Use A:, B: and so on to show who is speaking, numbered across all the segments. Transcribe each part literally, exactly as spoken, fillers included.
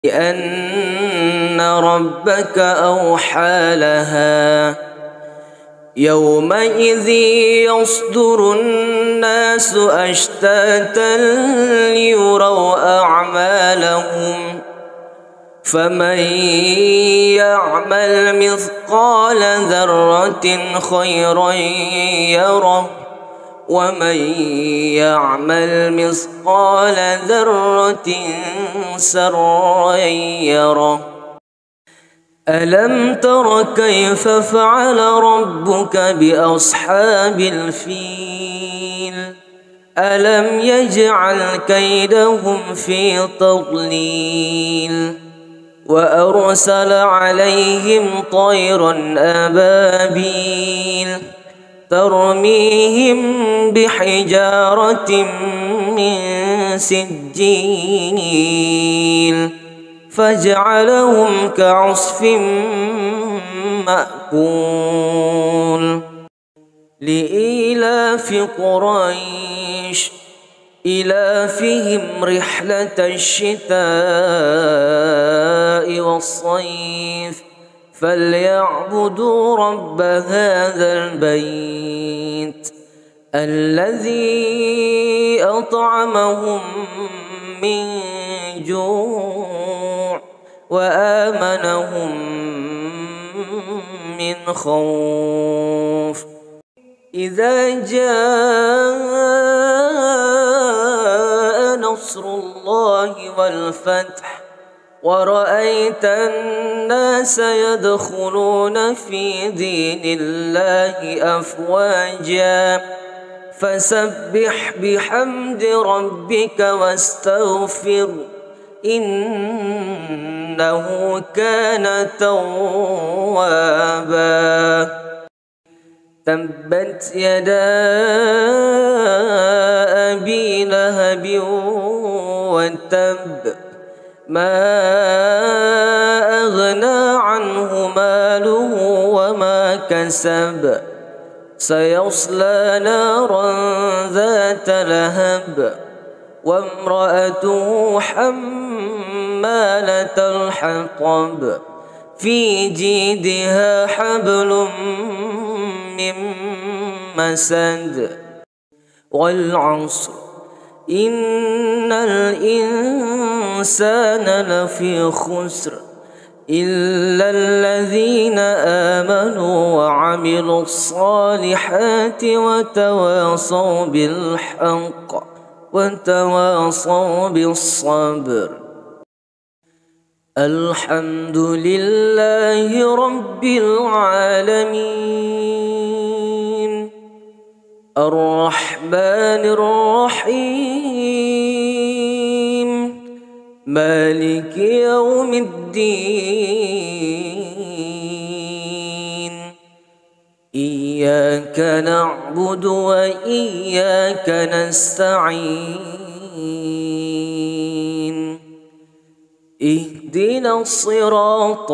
A: بأن ربك أوحى لها يومئذ يصدر الناس أشتاتا ليروا أعمالهم فمن يعمل مثقال ذرة خيرا يره ومن يعمل مثقال ذرة سرا يره. ألم تر كيف فعل ربك بأصحاب الفيل ألم يجعل كيدهم في تضليل وأرسل عليهم طيرا أبابيل ترميهم بحجارة من سجيل فجعلهم كعصف مأكول. لإيلاف قريش إيلافهم رحلة الشتاء والصيف فليعبدوا رب هذا البيت الذي أطعمهم من جوع وآمنهم من خوف. إذا جاء نصر الله والفتح ورأيت الناس يدخلون في دين الله أفواجا فسبح بحمد ربك واستغفر إنه كان توابا. تبت يدا أبي لهب وتب ما أغنى عنه ماله وما كسب سيصلى نارا ذات لهب وامرأته حمالة الحطب في جيدها حبل من مسد. والعصر إن الإنسان لفي خسر إلا الذين آمنوا وعملوا الصالحات وتواصوا بالحق وتواصوا بالصبر. الحمد لله رب العالمين الرحمن الرحيم مالك يوم الدين. إياك نعبد وإياك نستعين اهدنا الصراط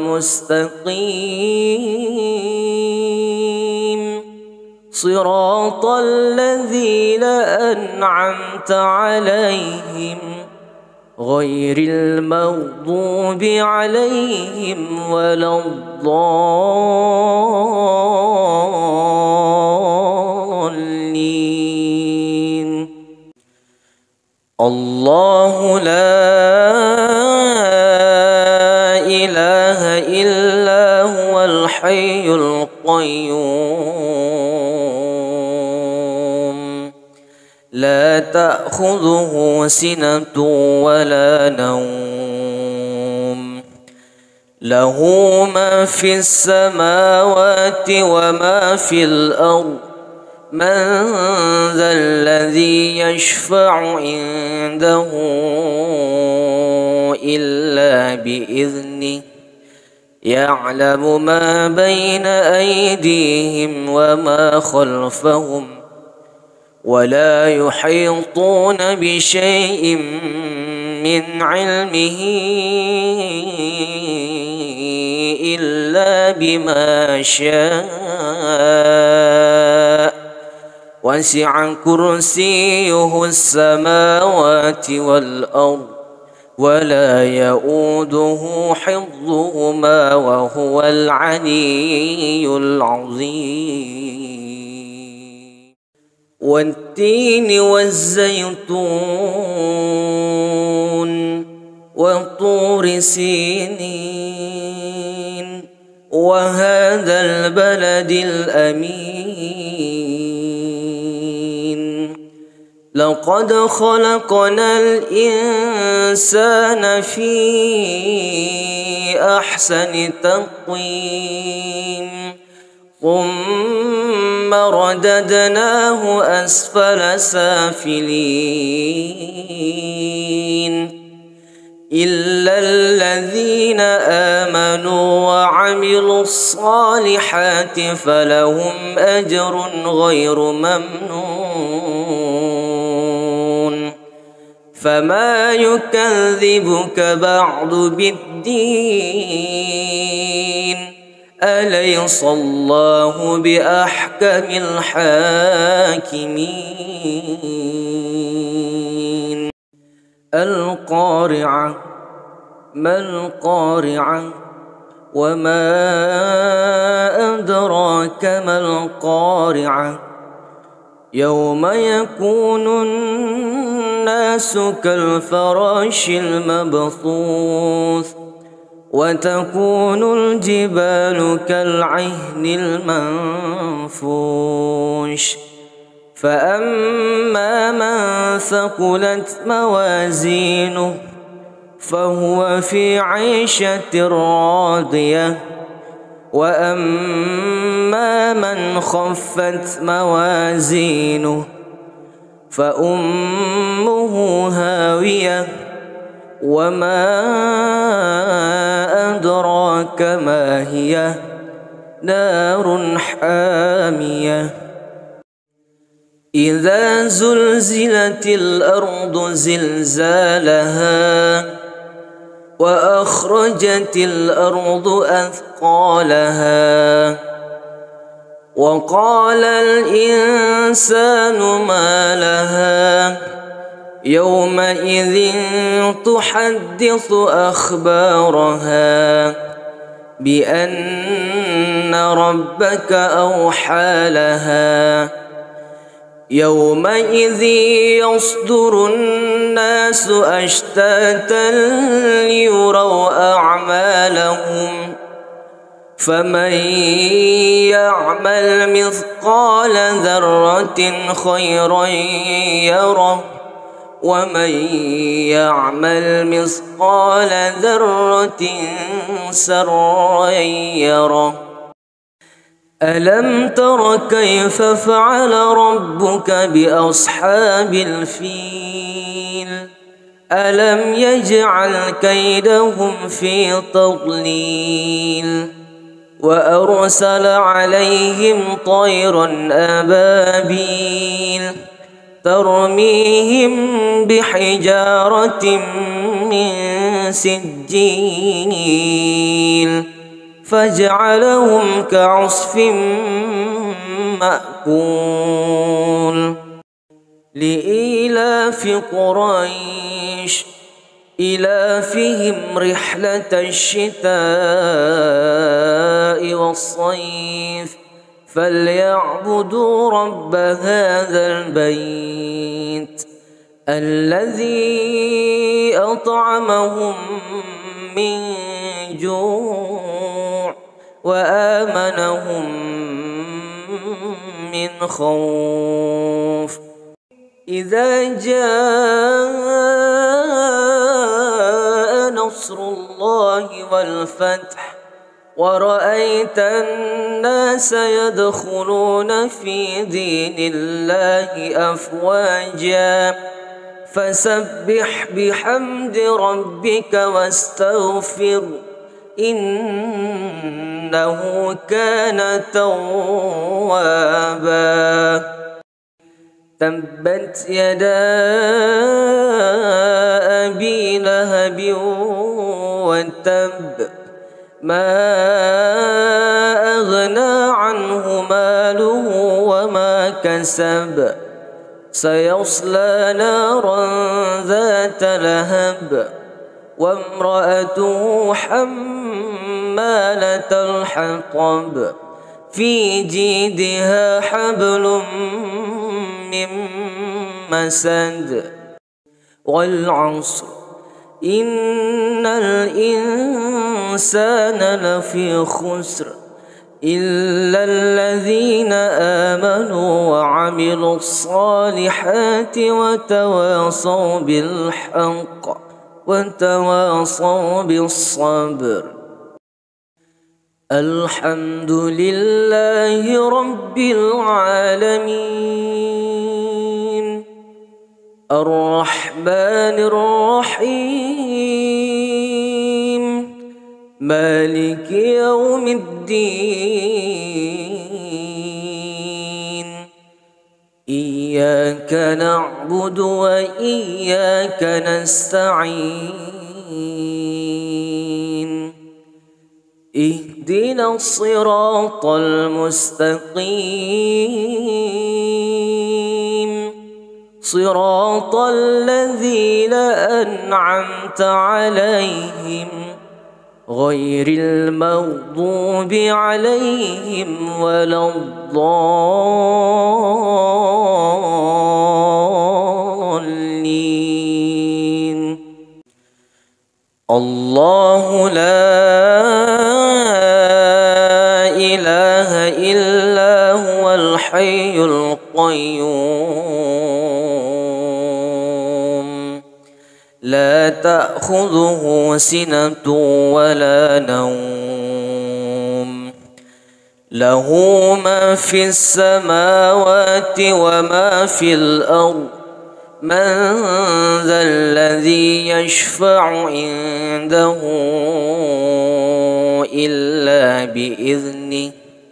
A: المستقيم صراط الذين أنعمت عليهم غير المغضوب عليهم ولا الضالين. الله لا إله إلا هو الحي القيوم لا تأخذه سنة ولا نوم له ما في السماوات وما في الأرض من ذا الذي يشفع عنده إلا بإذنه يعلم ما بين أيديهم وما خلفهم ولا يحيطون بشيء من علمه إلا بما شاء وسع كرسيه السماوات والأرض ولا يؤوده حفظهما وهو العلي العظيم. والتين والزيتون وطور سينين وهذا البلد الأمين. لقد خلقنا الإنسان في أحسن تقويم ثم رددناه أسفل سافلين إلا الذين آمنوا وعملوا الصالحات فلهم أجر غير ممنون. فما يكذبك بعد بالدين أليس الله بأحكم الحاكمين. القارعة ما القارعة وما أدراك ما القارعة يوم يكون الناس كالفراش المبثوث وتكون الجبال كالعهن المنفوش. فأما من ثقلت موازينه فهو في عيشة راضية وأما من خفت موازينه فأمه هاوية وما أدراك ما هي نار حامية. إذا زلزلت الأرض زلزالها وأخرجت الأرض أثقالها وقال الإنسان ما لها يومئذ تحدث أخبارها بأن ربك أوحى لها يومئذ يصدر الناس أشتاتا ليروا أعمالهم فمن يعمل مثقال ذرة خيرا يره ومن يعمل مثقال ذرة شرا يره. ألم تر كيف فعل ربك بأصحاب الفيل ألم يجعل كيدهم في تضليل وأرسل عليهم طيرا أبابيل ترميهم بحجارة من سجيل فجعلهم كعصف مأكول. لإيلاف قريش إيلافهم رحلة الشتاء والصيف فليعبدوا رب هذا البيت الذي أطعمهم من جوع وآمنهم من خوف. إذا جاء نصر الله والفتح ورأيت الناس يدخلون في دين الله أفواجا فسبح بحمد ربك واستغفر إنه كان توابا. تبت يدا أبي لهب وتب ما أغنى عنه ماله وما كسب سيصلى نارا ذات لهب وامرأته حمالة الحطب في جيدها حبل من مسد والعصر إن الإنسان لفي خسر إلا الذين آمنوا وعملوا الصالحات وتواصوا بالحق وتواصوا بالصبر. الحمد لله رب العالمين الرحمن الرحيم مالك يوم الدين إياك نعبد وإياك نستعين اهدنا الصراط المستقيم صراط الذين أنعمت عليهم غير المغضوب عليهم ولا الضالين. الله لا إله إلا هو الحي القيوم لا تأخذه سنة ولا نوم له ما في السماوات وما في الأرض من ذا الذي يشفع عنده إلا بإذنه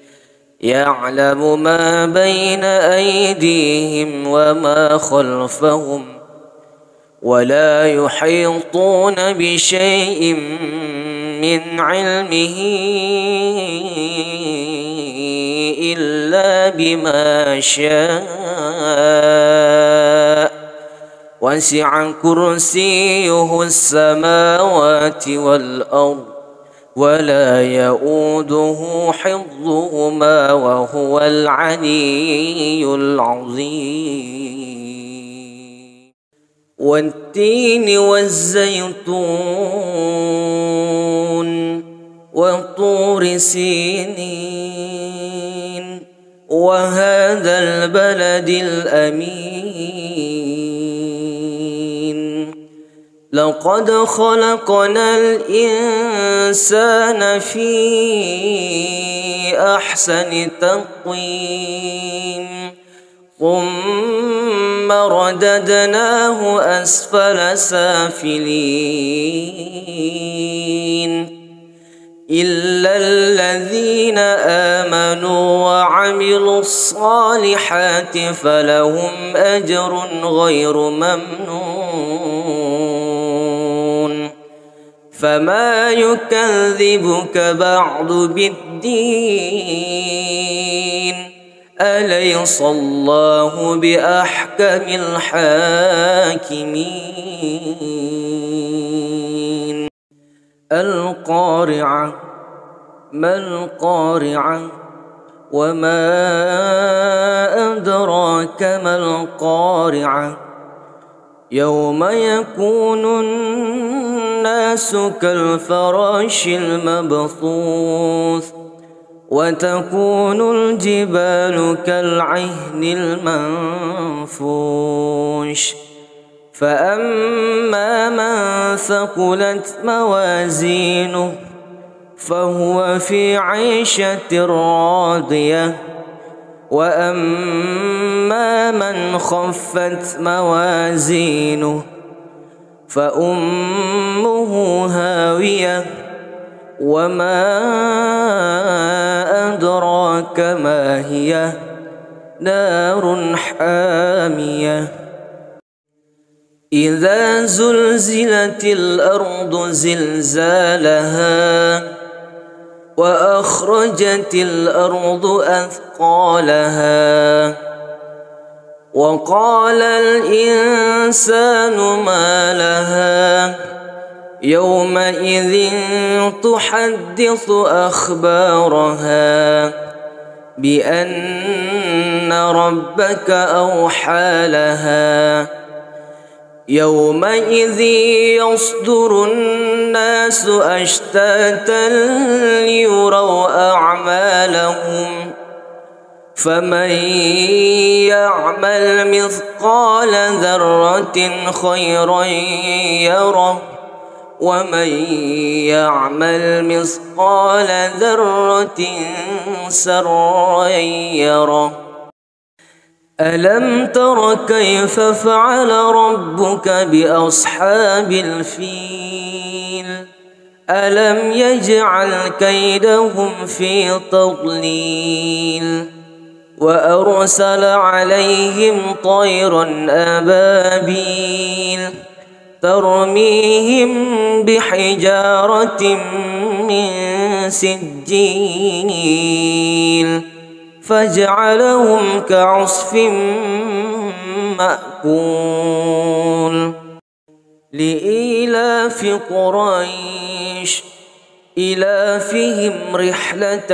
A: يعلم ما بين أيديهم وما خلفهم ولا يحيطون بشيء من علمه إلا بما شاء وسع كرسيه السماوات والأرض ولا يؤوده حفظهما وهو العلي العظيم. والتين والزيتون وطور سينين وهذا البلد الأمين لقد خلقنا الإنسان في أحسن تقويم ثم رددناه أسفل سافلين إلا الذين آمنوا وعملوا الصالحات فلهم أجر غير ممنون. فما يكذبك بعد بالدين أليس الله بأحكم الحاكمين. القارعة ما القارعة وما أدراك ما القارعة يوم يكون الناس كالفراش المبثوث وتكون الجبال كالعهن المنفوش فأما من ثقلت موازينه فهو في عيشة راضية وأما من خفت موازينه فأمه هاوية وما أدراك ما هي نار حامية. إذا زلزلت الأرض زلزالها وأخرجت الأرض أثقالها وقال الإنسان ما لها يومئذ تحدث أخبارها بأن ربك أوحى لها يومئذ يصدر الناس أشتاتا ليروا أعمالهم فمن يعمل مثقال ذرة خيرا يره ومن يعمل مثقال ذرة سرا يره. ألم تر كيف فعل ربك بأصحاب الفيل ألم يجعل كيدهم في تضليل وأرسل عليهم طيرا أبابيل ترميهم بحجارة من سجيل فجعلهم كعصف مأكول. لإيلاف قريش إيلافهم رحلة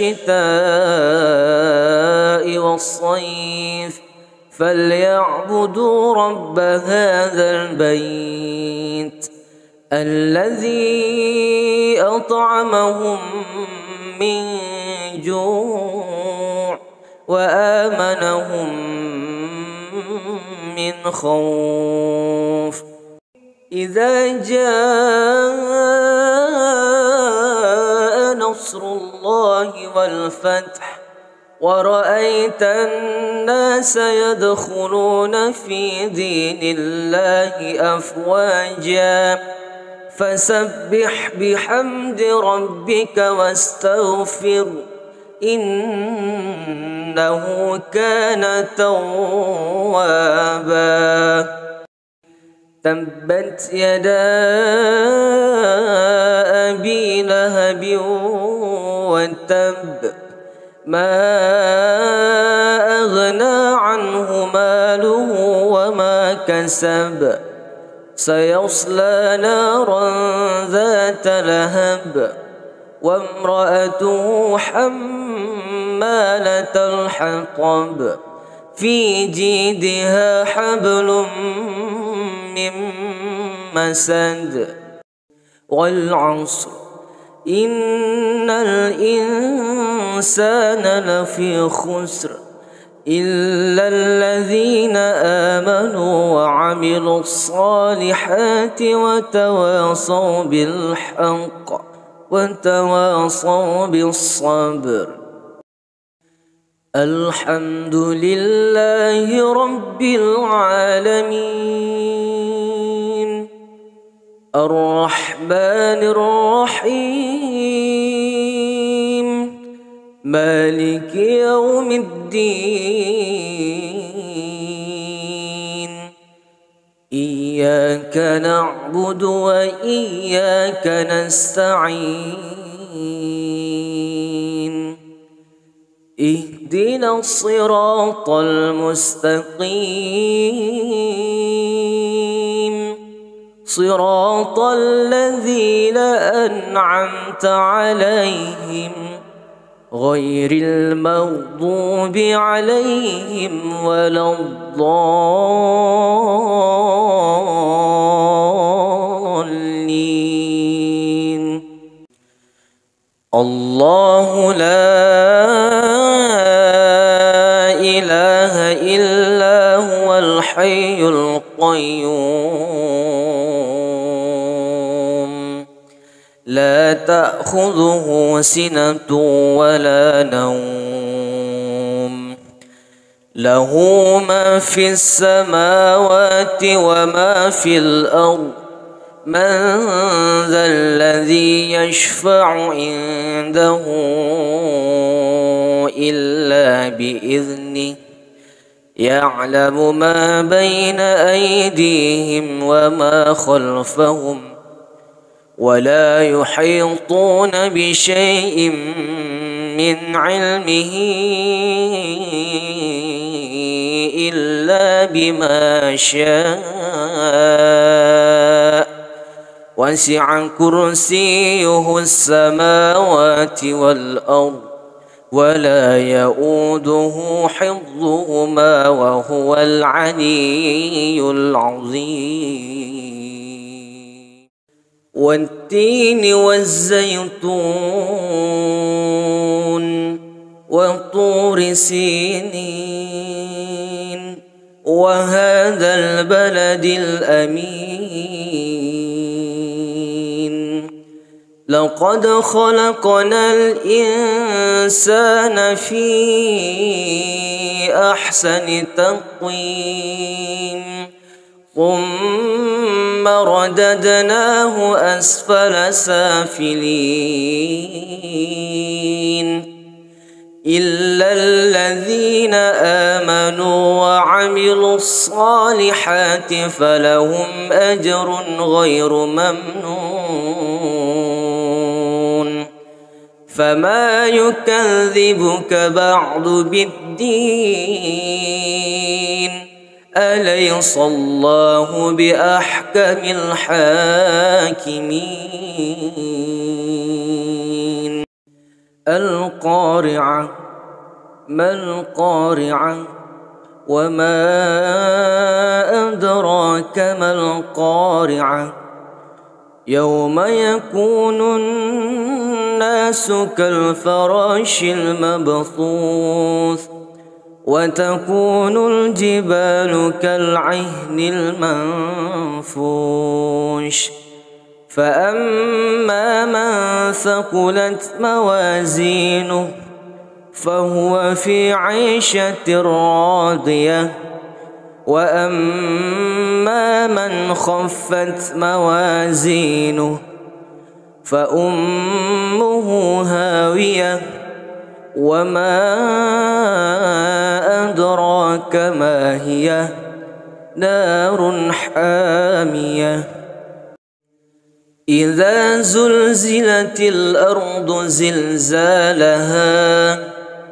A: الشتاء والصيف فليعبدوا رب هذا البيت الذي أطعمهم من جوع وآمنهم من خوف. إذا جاء نصر الله والفتح ورأيت الناس يدخلون في دين الله أفواجا فسبح بحمد ربك واستغفر إنه كان توابا. تبت يدا أبي لهب وتب ما أغنى عنه ماله وما كسب سيصلى نارا ذات لهب وامرأته حمالة الحطب في جيدها حبل من مسد. والعصر إن الإنسان لفي خسر إلا الذين آمنوا وعملوا الصالحات وتواصوا بالحق وتواصوا بالصبر. الحمد لله رب العالمين الرحمن الرحيم مالك يوم الدين إياك نعبد وإياك نستعين اهدنا الصراط المستقيم صراط الذين أنعمت عليهم غير المغضوب عليهم ولا الضالين. الله لا إله إلا هو الحي القيوم لا تأخذه سنة ولا نوم له ما في السماوات وما في الأرض من ذا الذي يشفع عنده إلا بإذنه يعلم ما بين أيديهم وما خلفهم ولا يحيطون بشيء من علمه إلا بما شاء وسع كرسيه السماوات والأرض ولا يؤوده حفظهما وهو العلي العظيم. والتين والزيتون وطور سينين وهذا البلد الأمين. لقد خلقنا الإنسان في أحسن تقويم ثم رددناه أسفل سافلين إلا الذين آمنوا وعملوا الصالحات فلهم أجر غير ممنون. فما يكذبك بعد بالدين أليس الله بأحكم الحاكمين. القارعة ما القارعة وما أدراك ما القارعة يوم يكون الناس كالفراش المبثوث وتكون الجبال كالعهن المنفوش. فأما من ثقلت موازينه فهو في عيشة راضية وأما من خفت موازينه فأمه هاوية وما أدراك ما هي نار حامية. إذا زلزلت الأرض زلزالها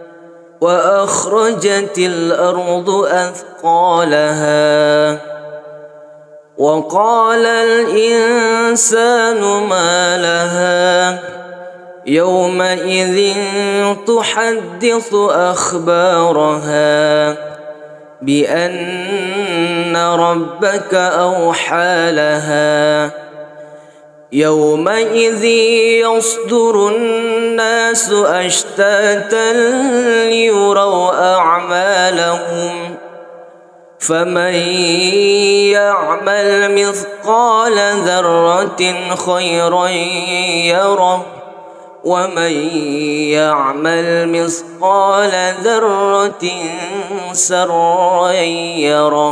A: وأخرجت الأرض أثقالها وقال الإنسان ما لها يومئذ تحدث أخبارها بأن ربك أوحى لها يومئذ يصدر الناس أشتاتا ليروا أعمالهم فمن يعمل مثقال ذرة خيرا يره ومن يعمل مثقال ذرة شرا يره.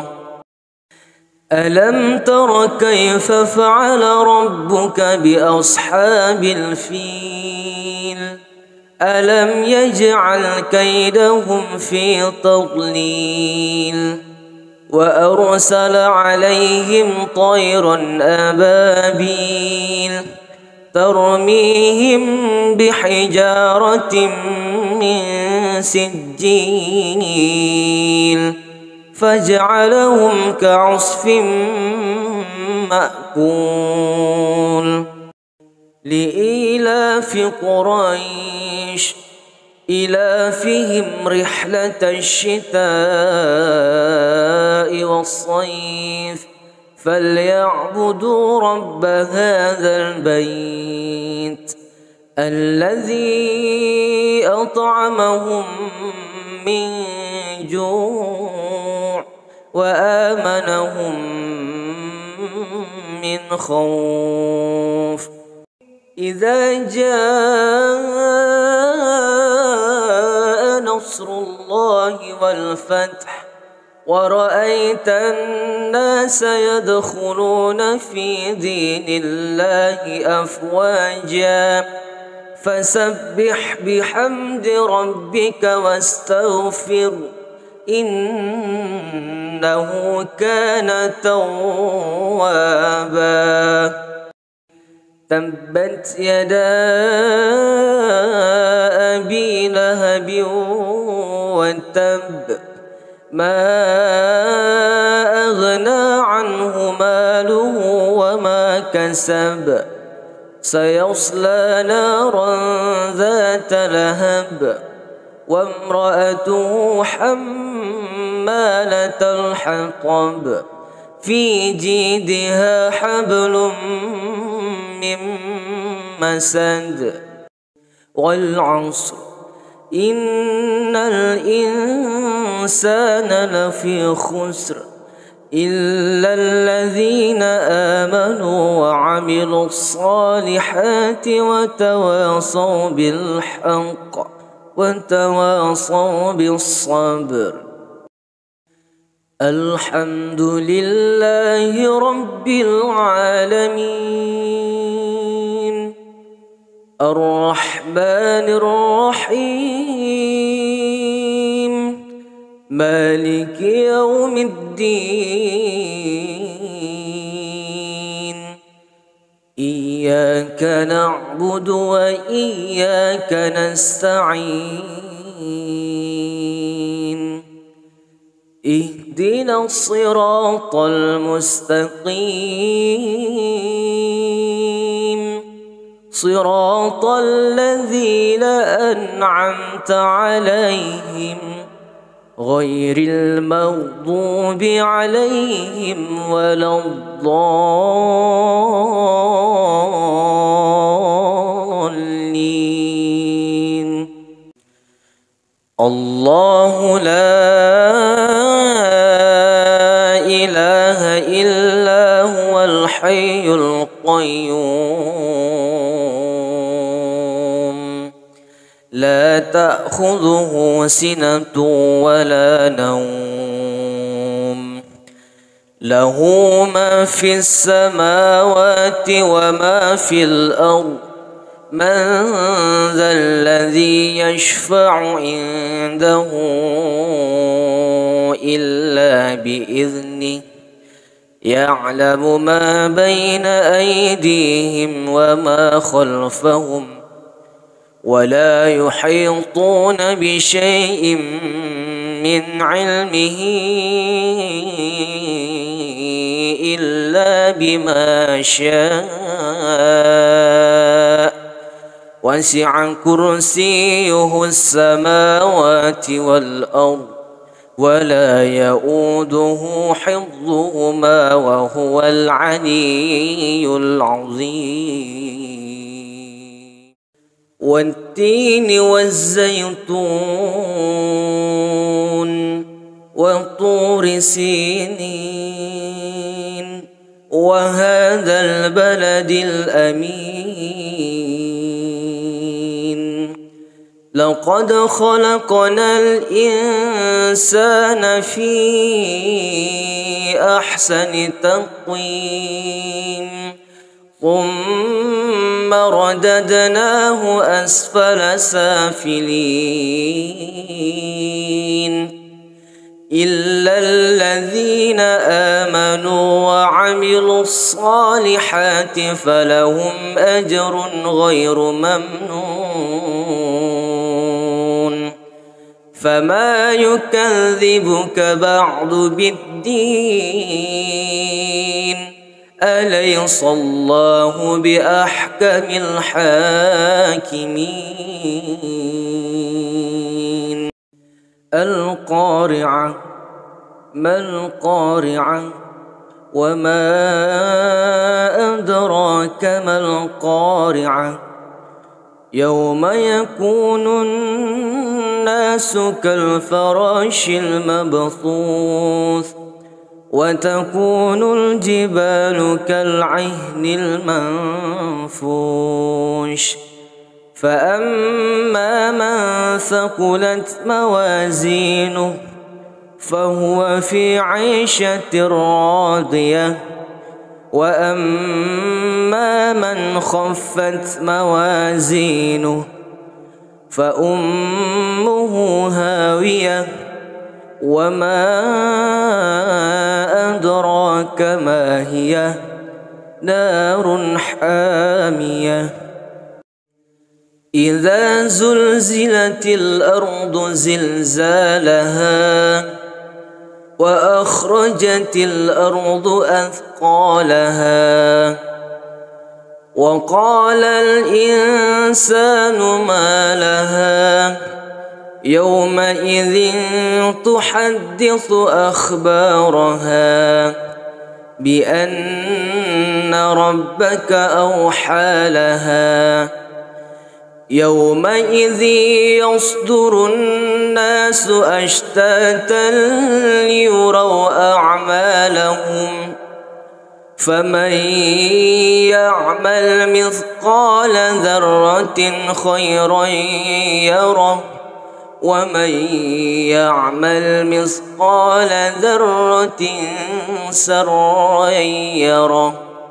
A: ألم تر كيف فعل ربك بأصحاب الفيل ألم يجعل كيدهم في تضليل وأرسل عليهم طيرا أبابيل ترميهم بحجارة من سجيل فجعلهم كعصف مأكول. لإيلاف قريش إيلافهم رحلة الشتاء والصيف فليعبدوا رب هذا البيت الذي أطعمهم من جوع وآمنهم من خوف. إذا جاء نصر الله والفتح ورأيت الناس يدخلون في دين الله أفواجا فسبح بحمد ربك واستغفر إنه كان توابا. تبت يدا أبي لهب وتب ما أغنى عنه ماله وما كسب حسب سيصلى نارا ذات لهب وامرأته حمالة الحطب في جيدها حبل من مسد والعصر إن الإنسان لفي خسر إلا الذين آمنوا وعملوا الصالحات وتواصوا بالحق وتواصوا بالصبر. الحمد لله رب العالمين الرحمن الرحيم مالك يوم الدين إياك نعبد وإياك نستعين اهدنا الصراط المستقيم صراط الذين أنعمت عليهم غير المغضوب عليهم ولا الضالين. الله لا إله إلا هو الحي القيوم لا تأخذه سنة ولا نوم له ما في السماوات وما في الأرض من ذا الذي يشفع عنده إلا بإذنه يعلم ما بين أيديهم وما خلفهم ولا يحيطون بشيء من علمه إلا بما شاء وسع كرسيه السماوات والأرض ولا يؤوده حفظهما وهو العلي العظيم. والتين والزيتون وطور سينين وهذا البلد الأمين لقد خلقنا الإنسان في أحسن تقويم ثم رددناه أسفل سافلين إلا الذين آمنوا وعملوا الصالحات فلهم أجر غير ممنون. فما يكذبك بعد بالدين أليس الله بأحكم الحاكمين. القارعة ما القارعة وما أدراك ما القارعة يوم يكون الناس كالفراش المبثوث وتكون الجبال كالعهن المنفوش فأما من ثقلت موازينه فهو في عيشة راضية وأما من خفت موازينه فأمه هاوية وما أدراك ما هي نار حامية. إذا زلزلت الأرض زلزالها وأخرجت الأرض أثقالها وقال الإنسان ما لها يومئذ تحدث أخبارها بأن ربك أوحى لها يومئذ يصدر الناس أشتاتا ليروا أعمالهم فمن يعمل مثقال ذرة خيرا يره ومن يعمل مثقال ذرة سرا يره.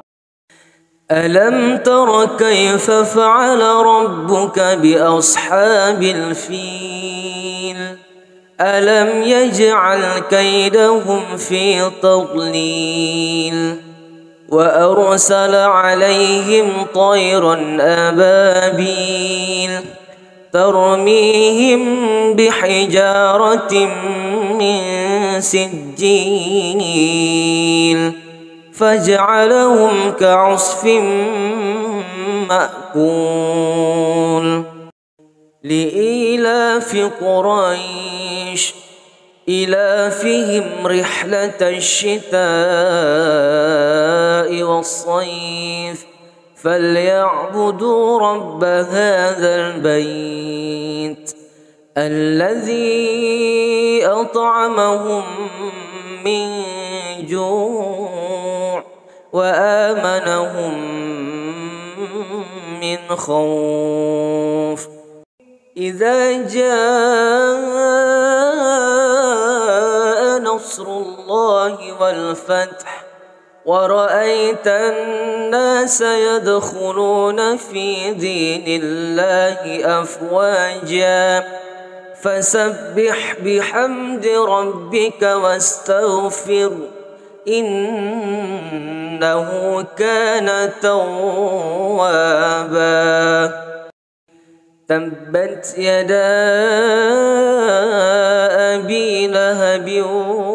A: ألم تر كيف فعل ربك بأصحاب الفيل ألم يجعل كيدهم في تضليل وأرسل عليهم طيرا أبابيل ترميهم بحجارة من سجيل فجعلهم كعصف مأكول. لإيلاف قريش إيلافهم رحلة الشتاء والصيف فليعبدوا رب هذا البيت الذي أطعمهم من جوع وآمنهم من خوف. إذا جاء نصر الله والفتح ورأيت الناس يدخلون في دين الله أفواجا فسبح بحمد ربك واستغفر إنه كان توابا. تبت يدا أبي لهب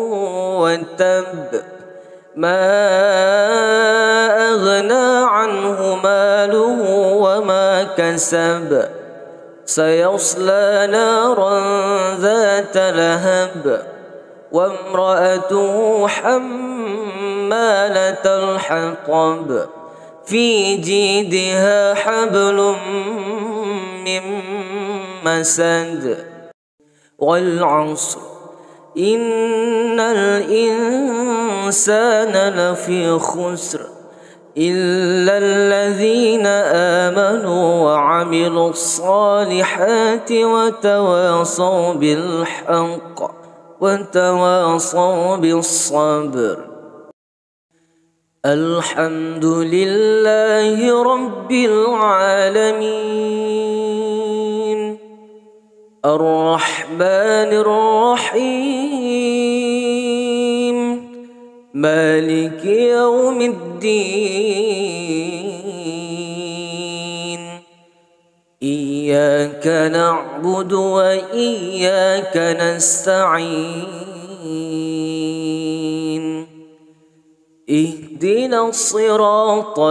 A: وتب ما أغنى عنه ماله وما كسب سيصلى نارا ذات لهب وامرأته حمالة الحطب في جيدها حبل من مسد. والعصر إن الإنسان لفي خسر إلا الذين آمنوا وعملوا الصالحات وتواصوا بالحق وتواصوا بالصبر. الحمد لله رب العالمين الرحمن الرحيم مالك يوم الدين إياك نعبد وإياك نستعين اهدنا الصراط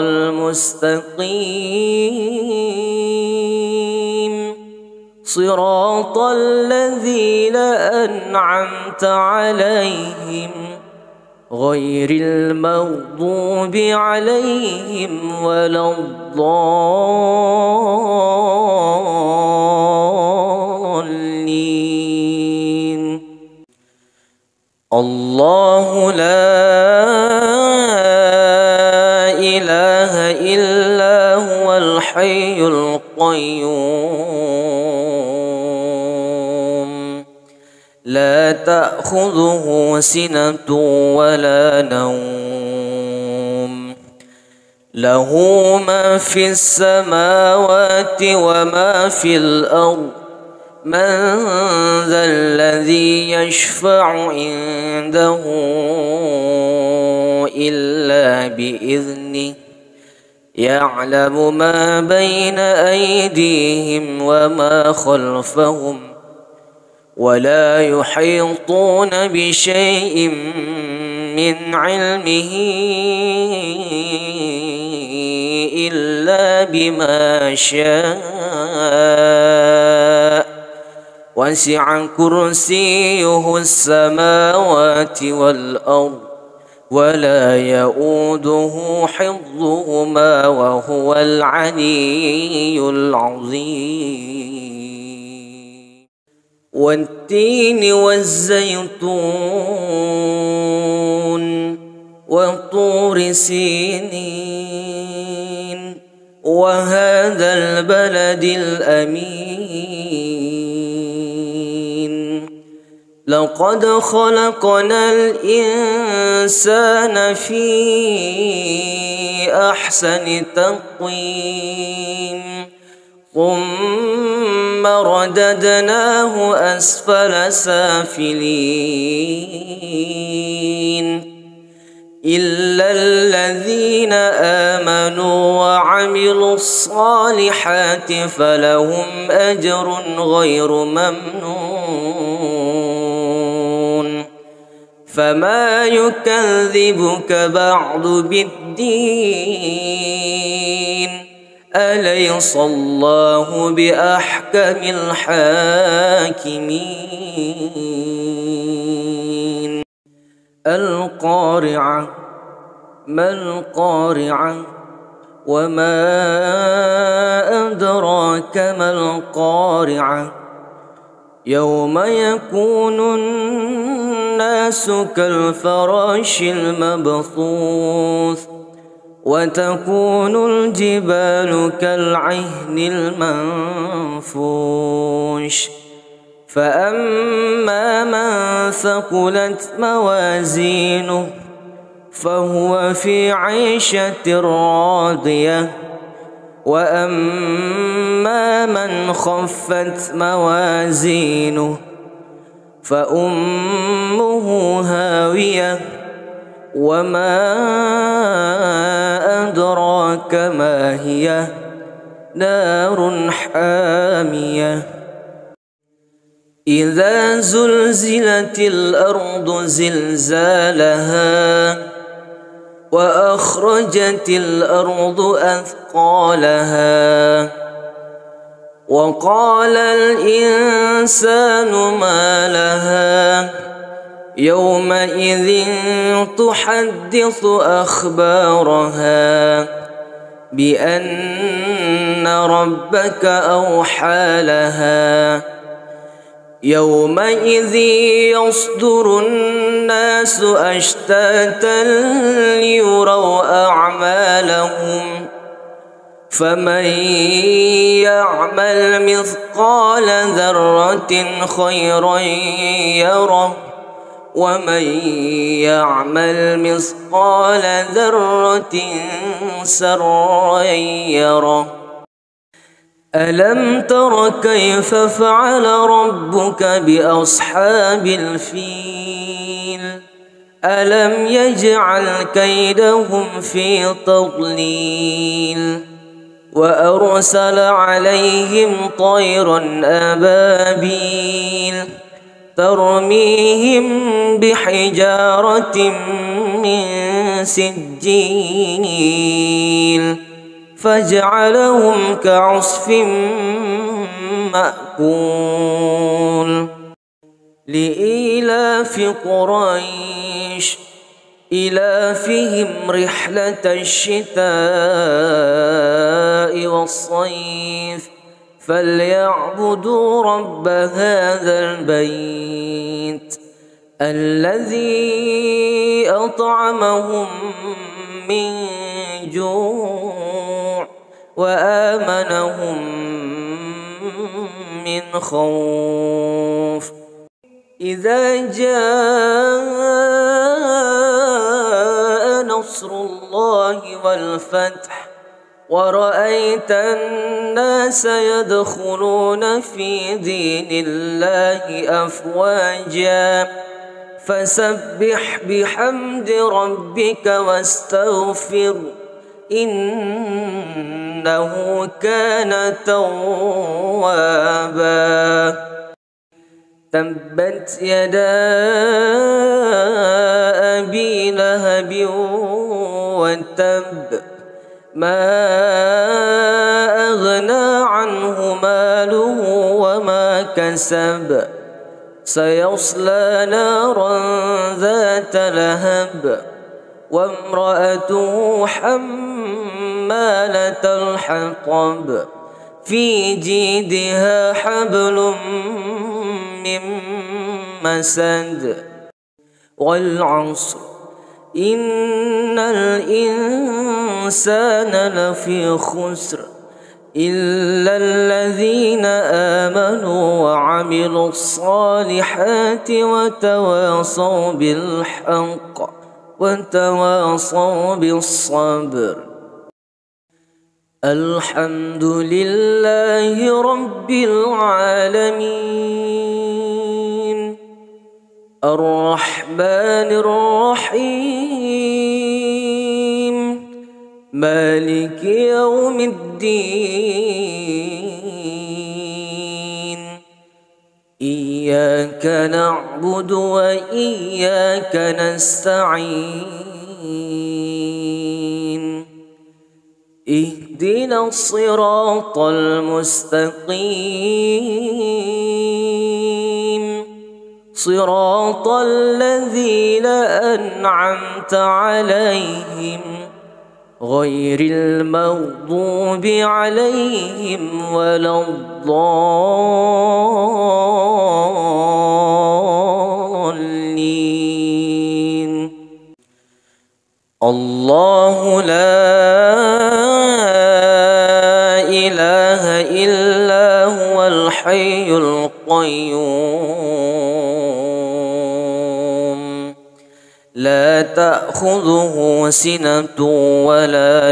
A: المستقيم صراط الذين أنعمت عليهم غير المغضوب عليهم ولا الضالين. الله لا إله إلا هو الحي القيوم لا تأخذه سنة ولا نوم له ما في السماوات وما في الأرض من ذا الذي يشفع عنده إلا بإذنه يعلم ما بين أيديهم وما خلفهم ولا يحيطون بشيء من علمه إلا بما شاء وسع كرسيه السماوات والأرض ولا يؤوده حفظهما وهو العلي العظيم. والتين والزيتون وطور سينين وهذا البلد الأمين لقد خلقنا الإنسان في أحسن تقويم ثم رددناه أسفل سافلين إلا الذين آمنوا وعملوا الصالحات فلهم أجر غير ممنون. فما يكذبك بعد بالدين أليس الله بأحكم الحاكمين. القارعة ما القارعة وما أدراك ما القارعة يوم يكون الناس كالفراش المبثوث وتكون الجبال كالعهن المنفوش فأما من ثقلت موازينه فهو في عيشة راضية وأما من خفت موازينه فأمه هاوية وما أدراك ما هي نار حامية. إذا زلزلت الأرض زلزالها وأخرجت الأرض أثقالها وقال الإنسان ما لها يومئذ تحدث أخبارها بأن ربك أوحى لها يومئذ يصدر الناس أشتاتا ليروا أعمالهم فمن يعمل مثقال ذرة خيرا يره ومن يعمل مثقال ذرة سرا يره. ألم تر كيف فعل ربك بأصحاب الفيل ألم يجعل كيدهم في تضليل وأرسل عليهم طيرا أبابيل ترميهم بحجارة من سجيل فجعلهم كعصف مأكول. لإيلاف قريش إيلافهم رحلة الشتاء والصيف فليعبدوا رب هذا البيت الذي أطعمهم من جوع وآمنهم من خوف. إذا جاء نصر الله والفتح ورأيت الناس يدخلون في دين الله أفواجا فسبح بحمد ربك واستغفر إنه كان توابا. تبت يدا أبي لهب وتب ما أغنى عنه ماله وما كسب سيصلى نارا ذات لهب وامرأته حمالة الحطب في جيدها حبل من مسد والعصر إن الإنسان لفي خسر إلا الذين آمنوا وعملوا الصالحات وتواصوا بالحق وتواصوا بالصبر. الحمد لله رب العالمين الرحمن الرحيم مالك يوم الدين إياك نعبد وإياك نستعين اهدنا الصراط المستقيم صراط الذين أنعمت عليهم غير المغضوب عليهم ولا الضالين. الله لا إله إلا هو الحي القيوم لا تأخذه سنة ولا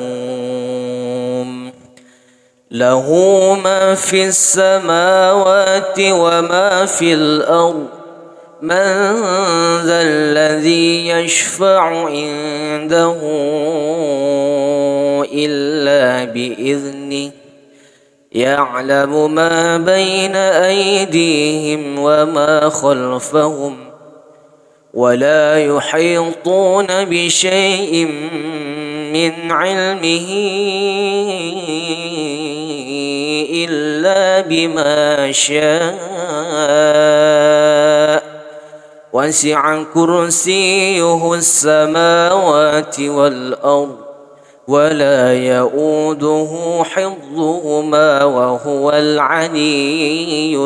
A: نوم له ما في السماوات وما في الأرض من ذا الذي يشفع عنده إلا بإذنه يعلم ما بين أيديهم وما خلفهم ولا يحيطون بشيء من علمه إلا بما شاء وسع كرسيه السماوات والأرض ولا يؤوده حفظهما وهو العلي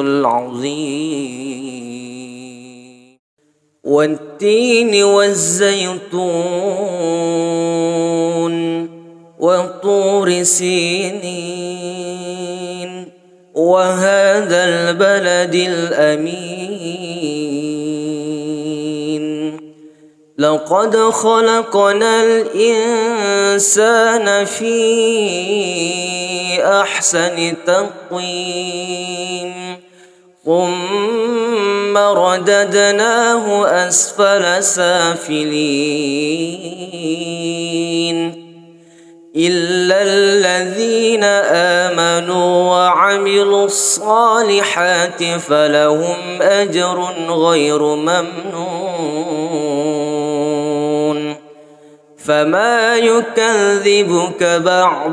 A: العظيم. والتين والزيتون وطور سينين وهذا البلد الأمين لقد خلقنا الإنسان في أحسن تقويم ثم رددناه أسفل سافلين إلا الذين آمنوا وعملوا الصالحات فلهم أجر غير ممنون. فما يكذبك بعد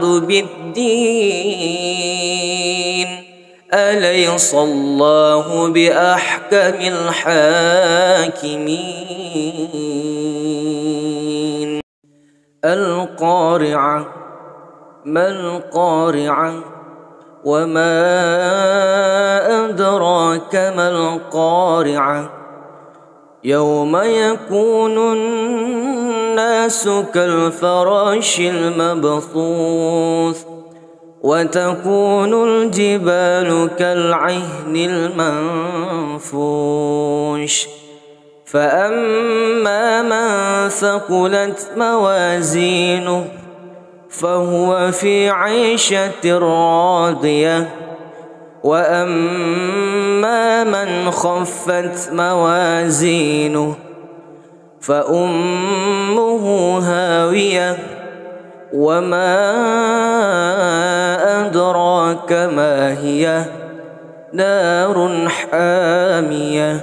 A: بالدين أليس الله بأحكم الحاكمين. القارعة ما القارعة وما أدراك ما القارعة يوم يكون الناس كالفراش المبثوث وتكون الجبال كالعهن المنفوش فأما من ثقلت موازينه فهو في عيشة راضية وأما من خفت موازينه فأمه هاوية وما أدراك ما هي نار حامية.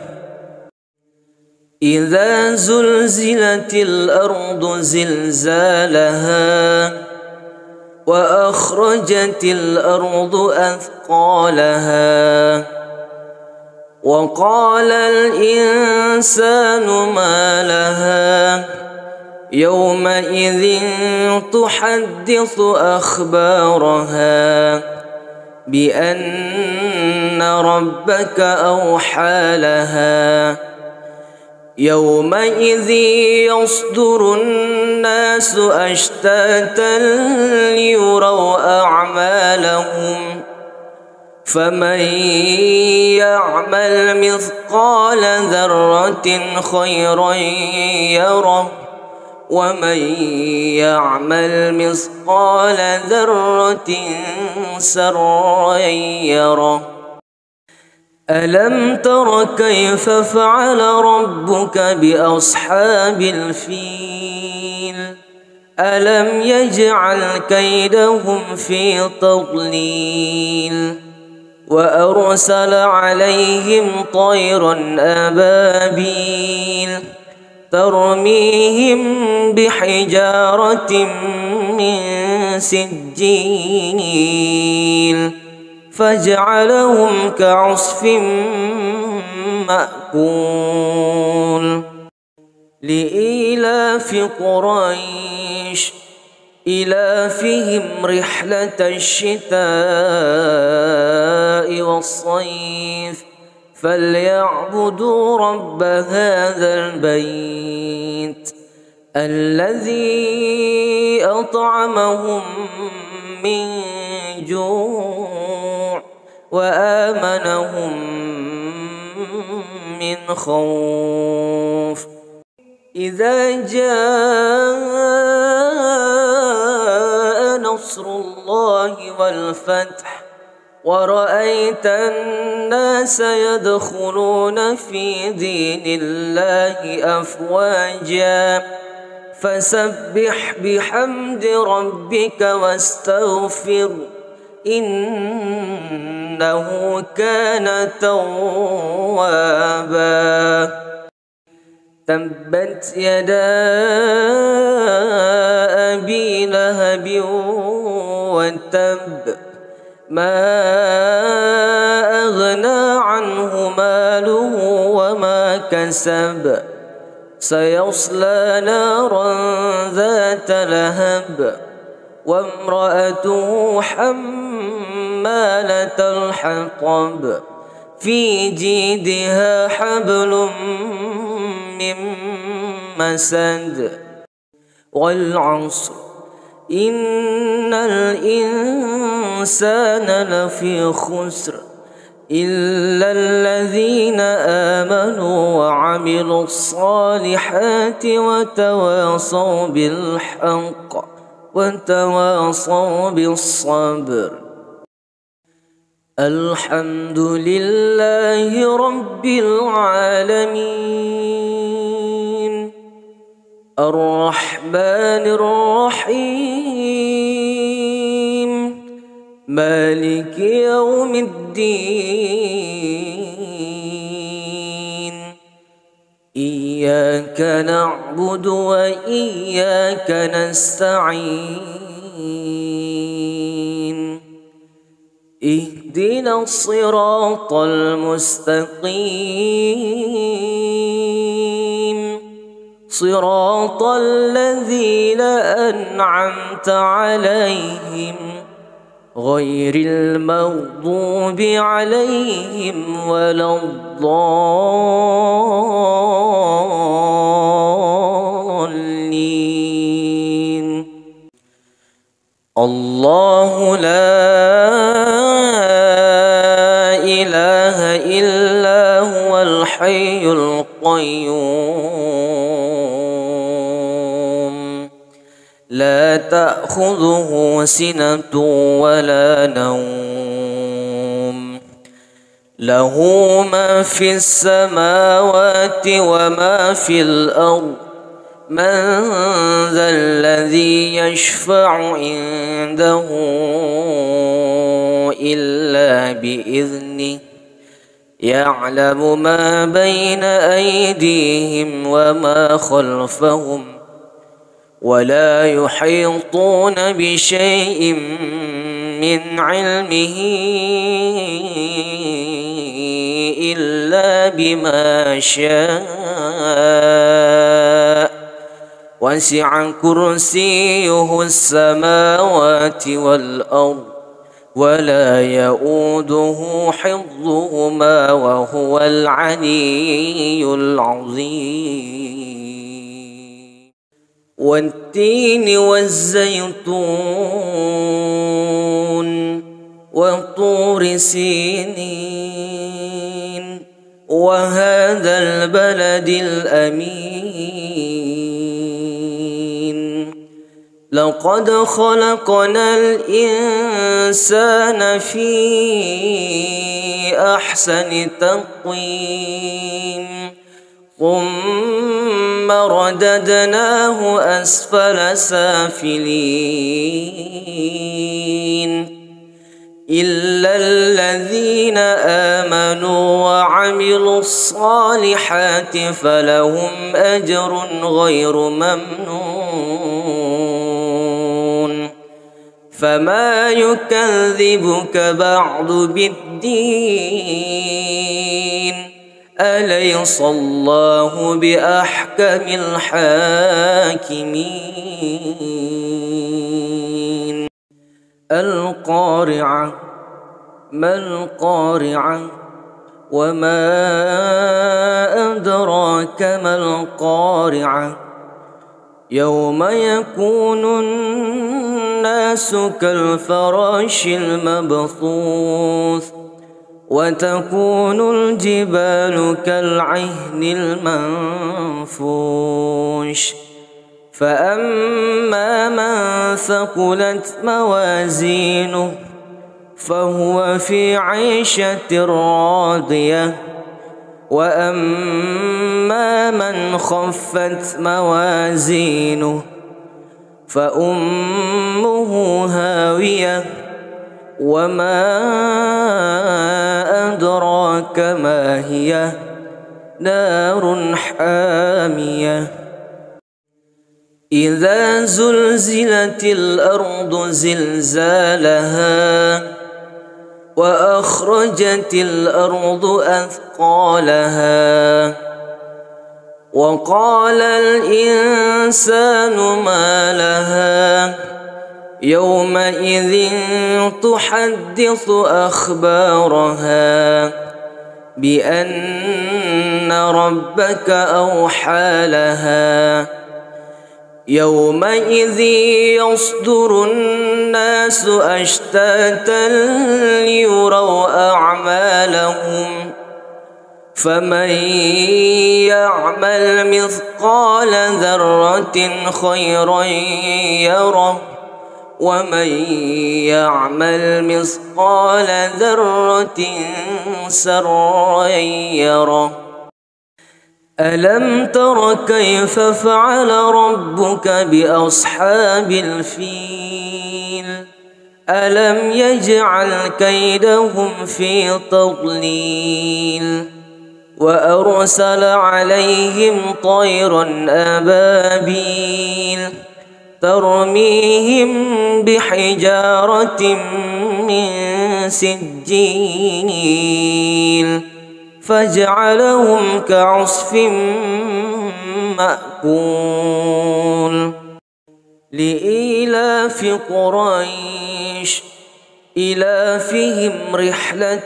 A: إذا زلزلت الأرض زلزالها وأخرجت الأرض أثقالها وقال الإنسان ما لها يومئذ تحدث أخبارها بأن ربك أوحى لها يومئذ يصدر الناس أشتاتا ليروا أعمالهم فمن يعمل مثقال ذرة خيرا يره ومن يعمل مثقال ذرة سرا يره. ألم تر كيف فعل ربك بأصحاب الفيل ألم يجعل كيدهم في تضليل وأرسل عليهم طيرا أبابيل ترميهم بحجارة من سجيل فجعلهم كعصف مأكول. لإيلاف قريش إيلافهم رحلة الشتاء والصيف فليعبدوا رب هذا البيت الذي أطعمهم من جوع وآمنهم من خوف. إذا جاء نصر الله والفتح ورأيت الناس يدخلون في دين الله أفواجا فسبح بحمد ربك واستغفر إنه كان توابا. تبت يدا أبي لهب وتب ما أغنى عنه ماله وما كسب سيصلى نارا ذات لهب وامرأته حمالة الحطب في جيدها حبل من مسد. والعصر إن الإنسان لفي خسر إلا الذين آمنوا وعملوا الصالحات وتواصوا بالحق وتواصوا بالصبر. الحمد لله رب العالمين الرحمن الرحيم مالك يوم الدين إياك نعبد وإياك نستعين اهدنا الصراط المستقيم صراط الذين أنعمت عليهم غير المغضوب عليهم ولا الضالين. الله لا إله إلا هو الحي القيوم لا تأخذه سنة ولا نوم له ما في السماوات وما في الأرض من ذا الذي يشفع عنده إلا بإذنه يعلم ما بين أيديهم وما خلفهم ولا يحيطون بشيء من علمه إلا بما شاء وسع كرسيه السماوات والأرض ولا يؤوده حفظهما وهو العلي العظيم. والتين والزيتون وطور سينين وهذا البلد الأمين لقد خلقنا الإنسان في أحسن تقويم ثم رددناه أسفل سافلين إلا الذين آمنوا وعملوا الصالحات فلهم أجر غير ممنون. فما يكذبك بعد بالدين أليس الله بأحكم الحاكمين. القارعة ما القارعة وما أدراك ما القارعة يوم يكون الناس كالفراش المبثوث وتكون الجبال كالعهن المنفوش فأما من ثقلت موازينه فهو في عيشة راضية وأما من خفت موازينه فأمه هاوية وما أدراك ما هي نار حامية. إذا زلزلت الأرض زلزالها وأخرجت الأرض أثقالها وقال الإنسان ما لها يومئذ تحدث أخبارها بأن ربك أوحى لها يومئذ يصدر الناس أشتاتا ليروا أعمالهم فمن يعمل مثقال ذرة خيرا يره ومن يعمل مثقال ذرة سرا يره. ألم تر كيف فعل ربك بأصحاب الفيل ألم يجعل كيدهم في تضليل وأرسل عليهم طيرا أبابيل ترميهم بحجارة من سجيل فجعلهم كعصف مأكول. لإيلاف قريش إيلافهم رحلة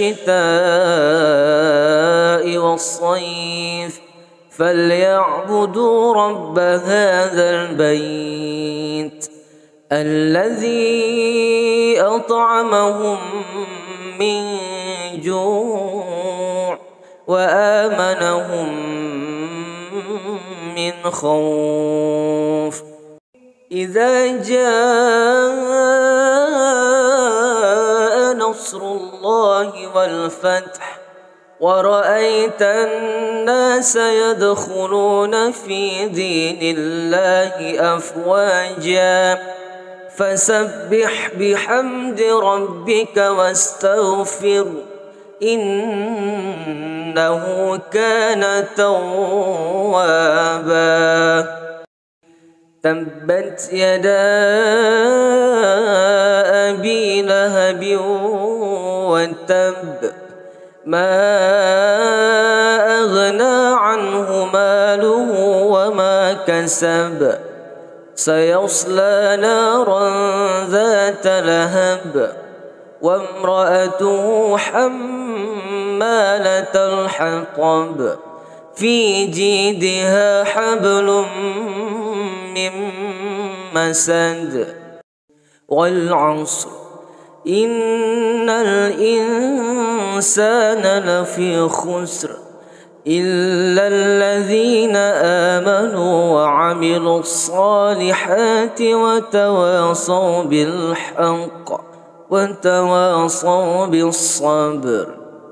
A: الشتاء والصيف فليعبدوا رب هذا البيت الذي أطعمهم من جوع وآمنهم من خوف. إذا جاء نصر الله والفتح ورأيت الناس يدخلون في دين الله أفواجا فسبح بحمد ربك واستغفر إنه كان توابا. تبت يدا أبي لهب وتب ما أغنى عنه ماله وما كسب سيصلى نارا ذات لهب وامرأته حمالة الحطب في جيدها حبل من مسد والعصر إن الإنسان لفي خسر إلا الذين آمنوا وعملوا الصالحات وتواصوا بالحق وتواصوا بالصبر.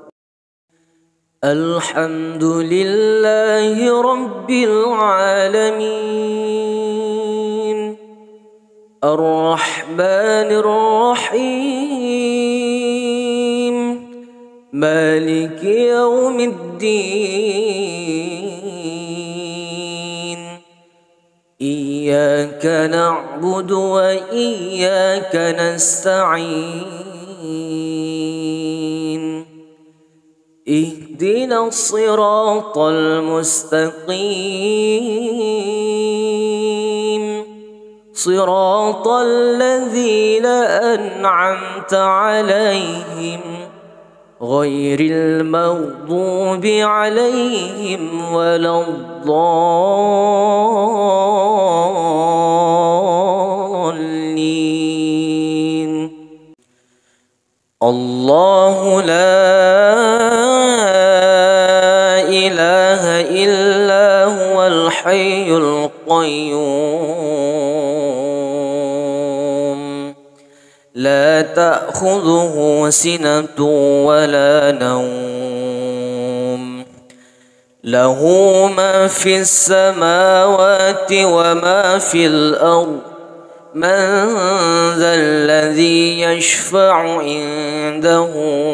A: الحمد لله رب العالمين الرحمن الرحيم مالك يوم الدين إياك نعبد وإياك نستعين اهدنا الصراط المستقيم صراط الذين أنعمت عليهم غير المغضوب عليهم ولا الضالين. الله لا إله إلا هو الحي القيوم لا تأخذه سنة ولا نوم له ما في السماوات وما في الأرض من ذا الذي يشفع عنده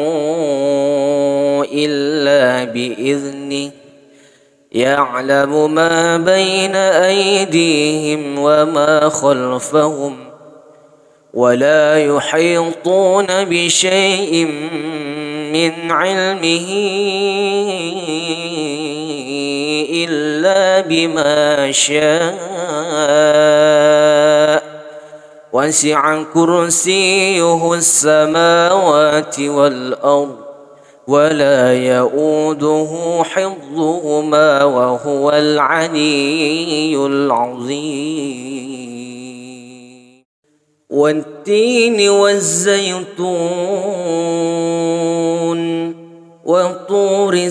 A: إلا بإذنه يعلم ما بين أيديهم وما خلفهم ولا يحيطون بشيء من علمه إلا بما شاء وسع كرسيه السماوات والأرض ولا يؤوده حفظهما وهو العلي العظيم. والتين والزيتون وطور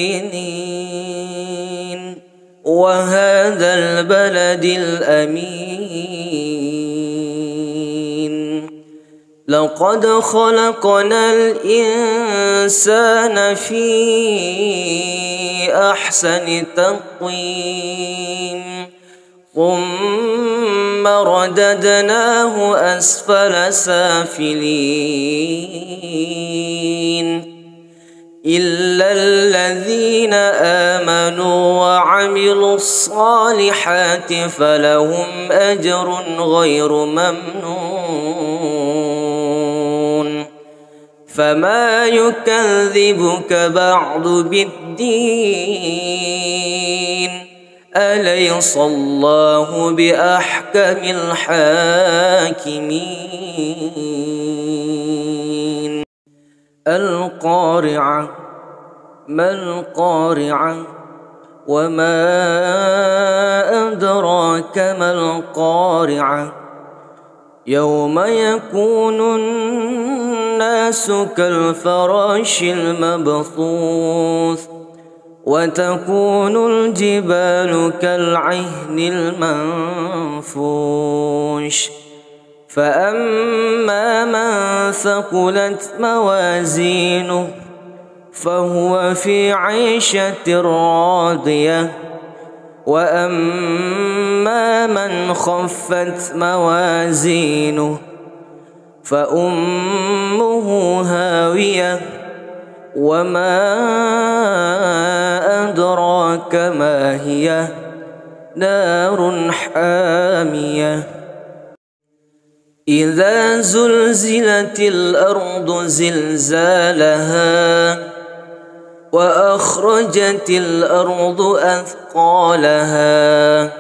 A: سينين وهذا البلد الأمين لقد خلقنا الإنسان في أحسن تقويم ثم رددناه أسفل سافلين إلا الذين آمنوا وعملوا الصالحات فلهم أجر غير ممنون. فما يكذبك بعد بالدين أليس الله بأحكم الحاكمين. القارعة ما القارعة وما أدراك ما القارعة يوم يكون الناس كالفراش المبثوث وتكون الجبال كالعهن المنفوش فأما من ثقلت موازينه فهو في عيشة راضية وأما من خفت موازينه فأمه هاوية وما أدراك ما هي نار حامية إذا زلزلت الأرض زلزالها وأخرجت الأرض أثقالها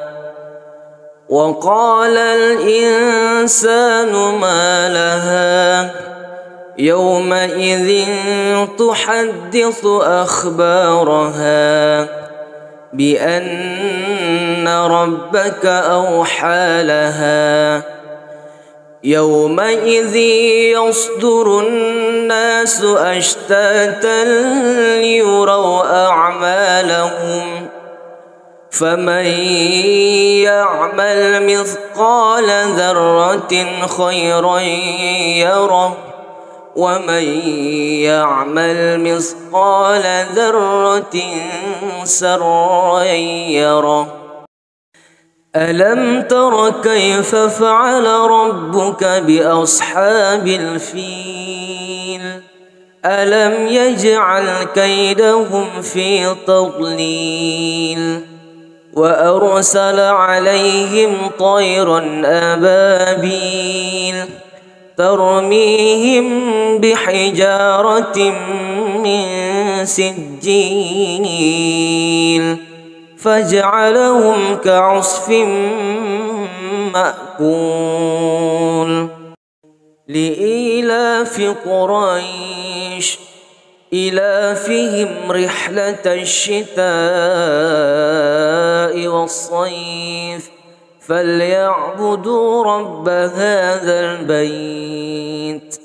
A: وقال الإنسان ما لها يومئذ تحدث أخبارها بأن ربك أوحى لها يومئذ يصدر الناس أشتاتا ليروا أعمالهم فمن يعمل مثقال ذرة خيرا يره ومن يعمل مثقال ذرة سرا يره ألم تر كيف فعل ربك بأصحاب الفيل ألم يجعل كيدهم في تضليل وأرسل عليهم طيرا أبابيل ترميهم بحجارة من سجيل فجعلهم كعصف مأكول لإيلاف قريش إيلافهم رحلة الشتاء والصيف فليعبدوا رب هذا البيت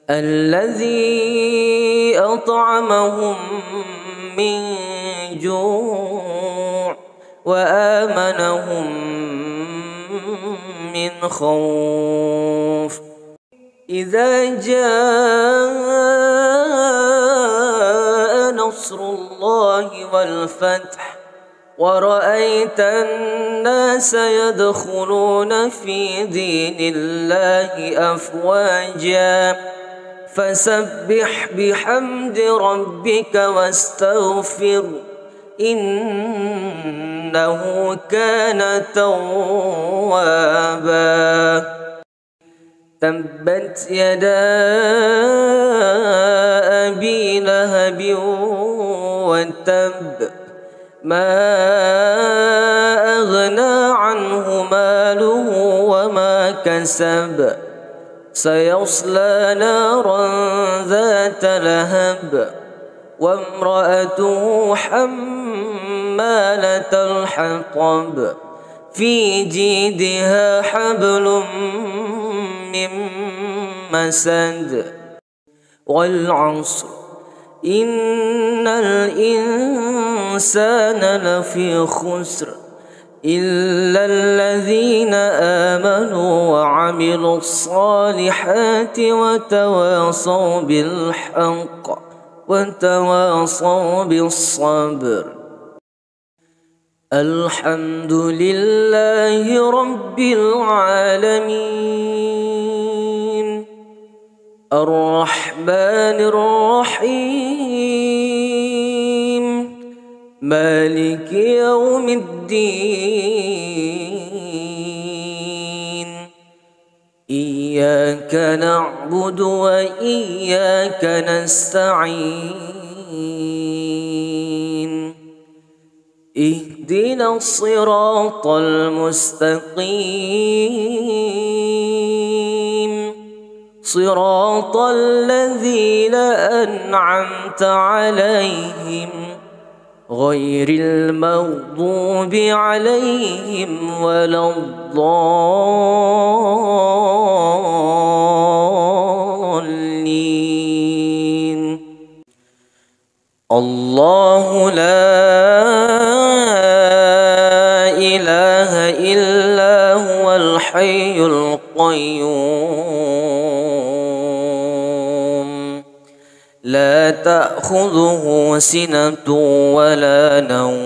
A: الذي أطعمهم من جوع وآمنهم من خوف إذا جاء نصر الله والفتح ورأيت الناس يدخلون في دين الله أفواجا فسبح بحمد ربك واستغفر إنه كان توابا تبت يدا أبي لهب وتب ما أغنى عنه ماله وما كسب سيصلى نارا ذات لهب وامرأته حمالة الحطب في جيدها حبل من مسد والعصر إن الإنسان لفي خسر إلا الذين آمنوا وعملوا الصالحات وتواصوا بالحق وتواصوا بالصبر الحمد لله رب العالمين الرحمن الرحيم مالك يوم الدين إياك نعبد وإياك نستعين اهدنا الصراط المستقيم صراط الذين أنعمت عليهم غير المغضوب عليهم ولا الضالين الله لا إله إلا هو الحي القيوم لا تأخذه سنة ولا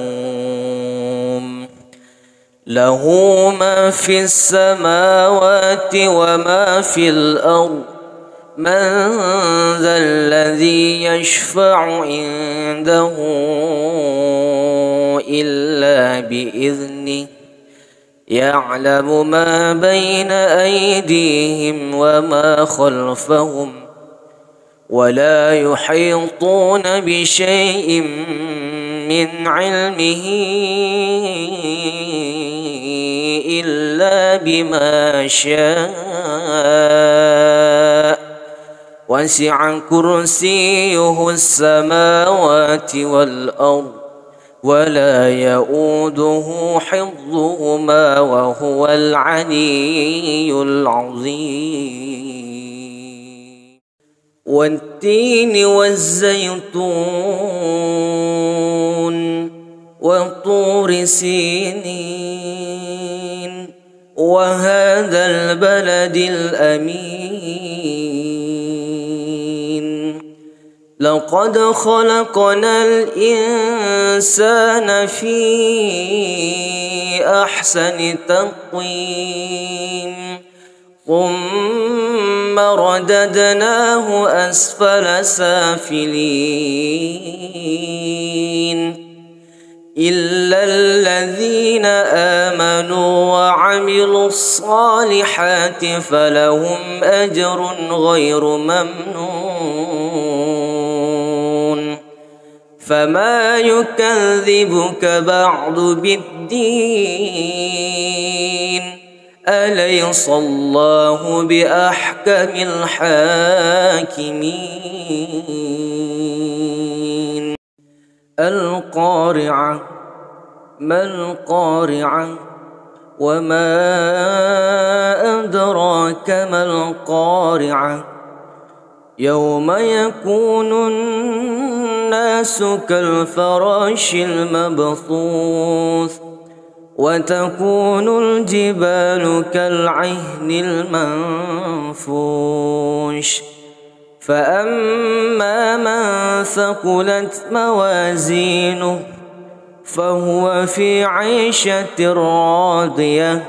A: نوم له ما في السماوات وما في الأرض من ذا الذي يشفع عنده إلا بإذنه يعلم ما بين أيديهم وما خلفهم ولا يحيطون بشيء من علمه إلا بما شاء وسع كرسيه السماوات والأرض ولا يؤوده حفظهما وهو العلي العظيم. والتين والزيتون وطور سينين وهذا البلد الأمين لقد خلقنا الإنسان في أحسن تقويم ثم رددناه أسفل سافلين إلا الذين آمنوا وعملوا الصالحات فلهم أجر غير ممنون. فما يكذبك بعد بالدين أليس الله بأحكم الحاكمين. القارعة ما القارعة وما أدراك ما القارعة يوم يكون الناس كالفراش المبثوث وتكون الجبال كالعهن المنفوش فأما من ثقلت موازينه فهو في عيشة راضية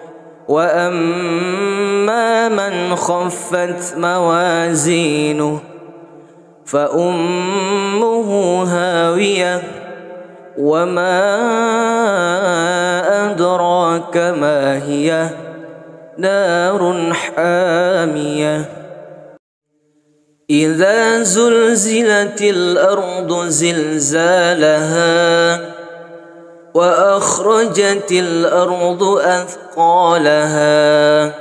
A: وأما من خفت موازينه فأمه هاوية وما أدراك ما هي نار حامية. إذا زلزلت الأرض زلزالها وأخرجت الأرض أثقالها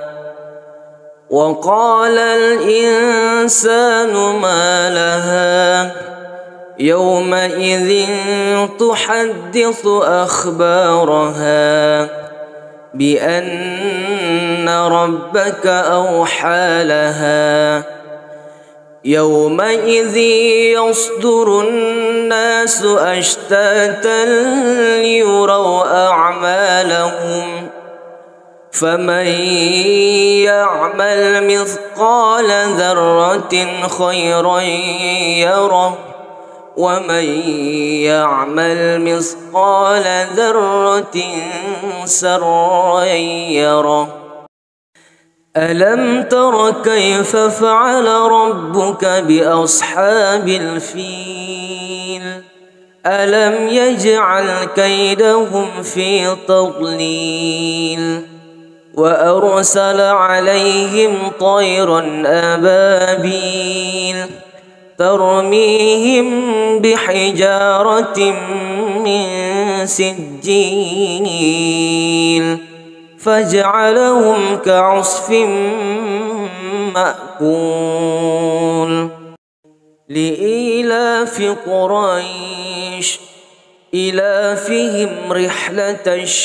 A: وقال الإنسان ما لها يومئذ تحدث أخبارها بأن ربك أوحى لها يومئذ يصدر الناس أشتاتا ليروا أعمالهم فمن يعمل مثقال ذرة خيرا يره ومن يعمل مثقال ذرة سرا يره. ألم تر كيف فعل ربك بأصحاب الفيل ألم يجعل كيدهم في تضليل وأرسل عليهم طيرا أبابيل ترميهم بحجارة من سجيل فجعلهم كعصف مأكول. لإيلاف قريش إيلافهم رحلة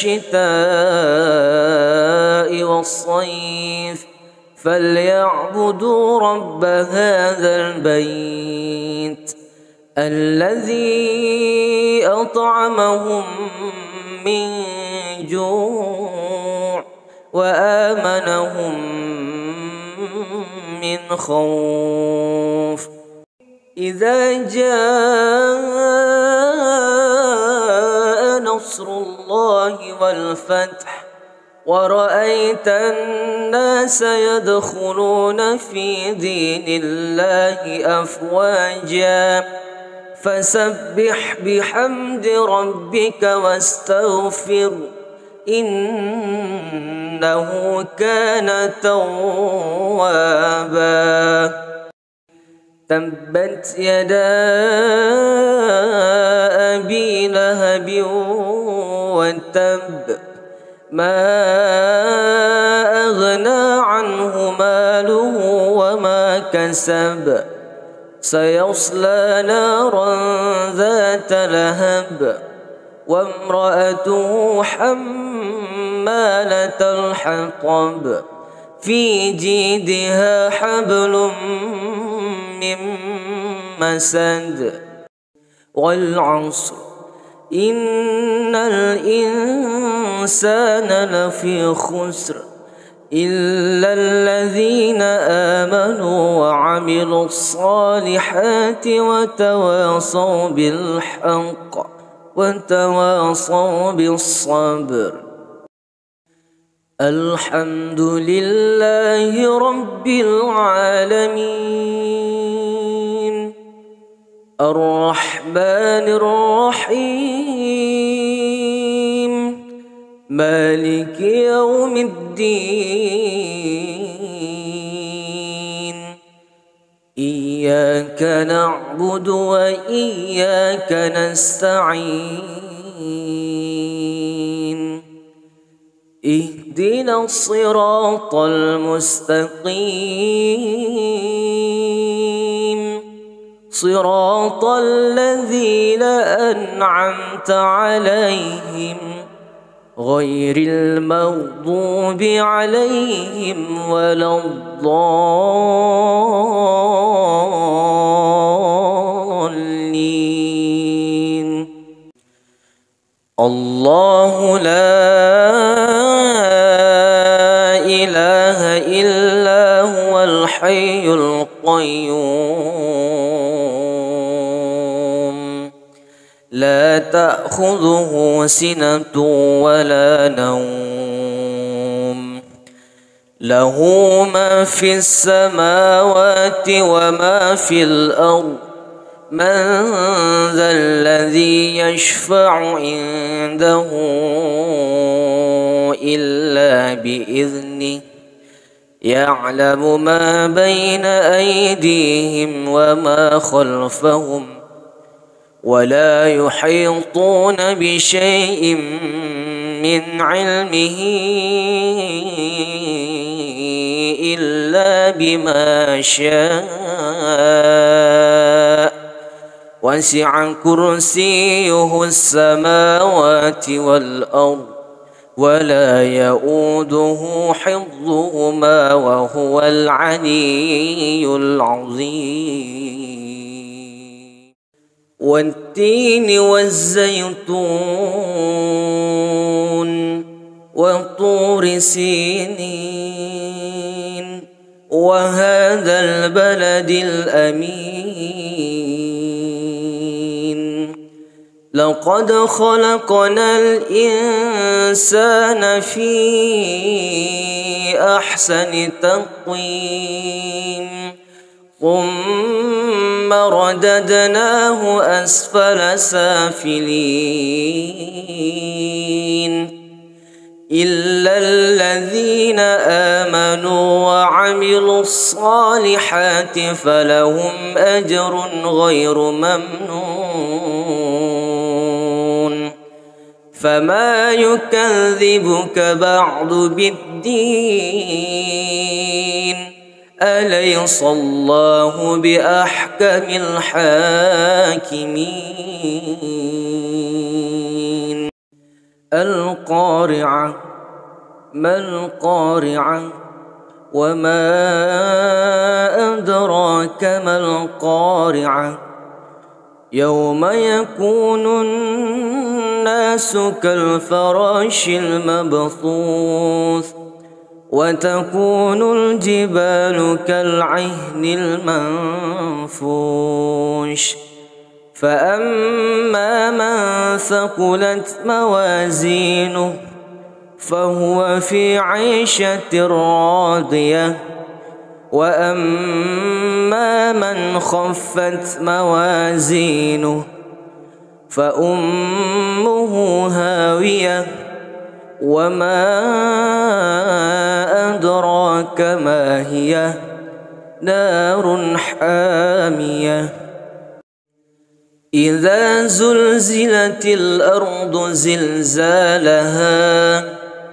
A: الشتاء والصيف فليعبدوا رب هذا البيت الذي أطعمهم من جوع وآمنهم من خوف. إذا جاء نصر الله والفتح ورأيت الناس يدخلون في دين الله أفواجا فسبح بحمد ربك واستغفر إنه كان توابا. تبت يدا أبي لهب وتب ما أغنى عنه ماله وما كسب سيصلى نارا ذات لهب وامرأته حمالة الحطب في جيدها حبل من مسد. والعصر إن الإنسان لفي خسر إلا الذين آمنوا وعملوا الصالحات وتواصوا بالحق وتواصوا بالصبر. الحمد لله رب العالمين الرحمن الرحيم مالك يوم الدين. إياك نعبد وإياك نستعين. اهدنا الصراط المستقيم صراط الذين أنعمت عليهم غير المغضوب عليهم ولا الضالين. الله لا إله إلا هو الحي القيوم لا تأخذه سنة ولا نوم له ما في السماوات وما في الأرض. من ذا الذي يشفع عنده إلا بإذنه يعلم ما بين أيديهم وما خلفهم ولا يحيطون بشيء من علمه إلا بما شاء وسع كرسيه السماوات والأرض ولا يؤوده حفظهما وهو العلي العظيم. والتين والزيتون وطور سينين وهذا البلد الأمين. لقد خلقنا الإنسان في أحسن تقويم ثم رددناه أسفل سافلين إلا الذين آمنوا وعملوا الصالحات فلهم أجر غير ممنون. فما يكذبك بعد بالدين أليس الله بأحكم الحاكمين. القارعة ما القارعة وما أدراك ما القارعة يوم يكون الناس كالفراش المبثوث وتكون الجبال كالعهن المنفوش فأما من ثقلت موازينه فهو في عيشة راضية وأما من خفت موازينه فأمه هاوية وما أدراك ما هي نار حامية إذا زلزلت الأرض زلزالها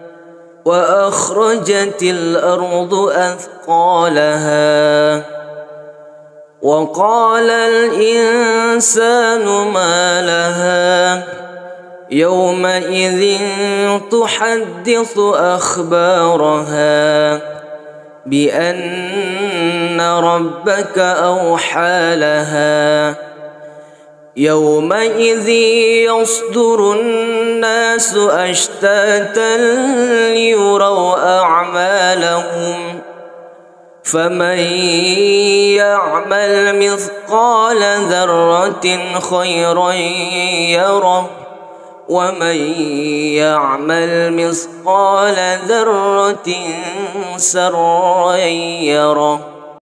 A: وأخرجت الأرض أثقالها وقال الإنسان ما لها يومئذ تحدث أخبارها بأن ربك أوحى لها يومئذ يصدر الناس أشتاتا ليروا أعمالهم فمن يعمل مثقال ذرة خيرا يره ومن يعمل مثقال ذرة سرا يره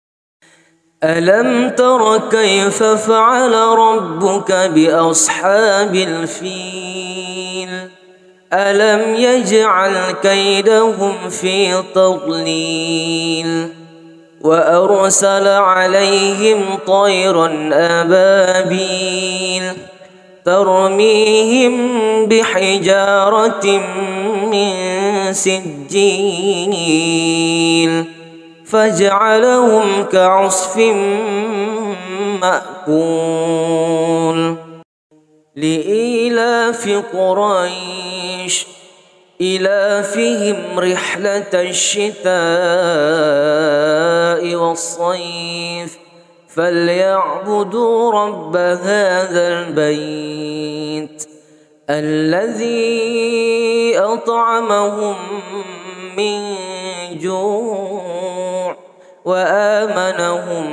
A: ألم تر كيف فعل ربك بأصحاب الفيل ألم يجعل كيدهم في تضليل وأرسل عليهم طيرا أبابيل ترميهم بحجارة من سجيل فجعلهم كعصف مأكول لإيلاف قريش إيلافهم رحلة الشتاء والصيف فليعبدوا رب هذا البيت الذي أطعمهم من جوع وآمنهم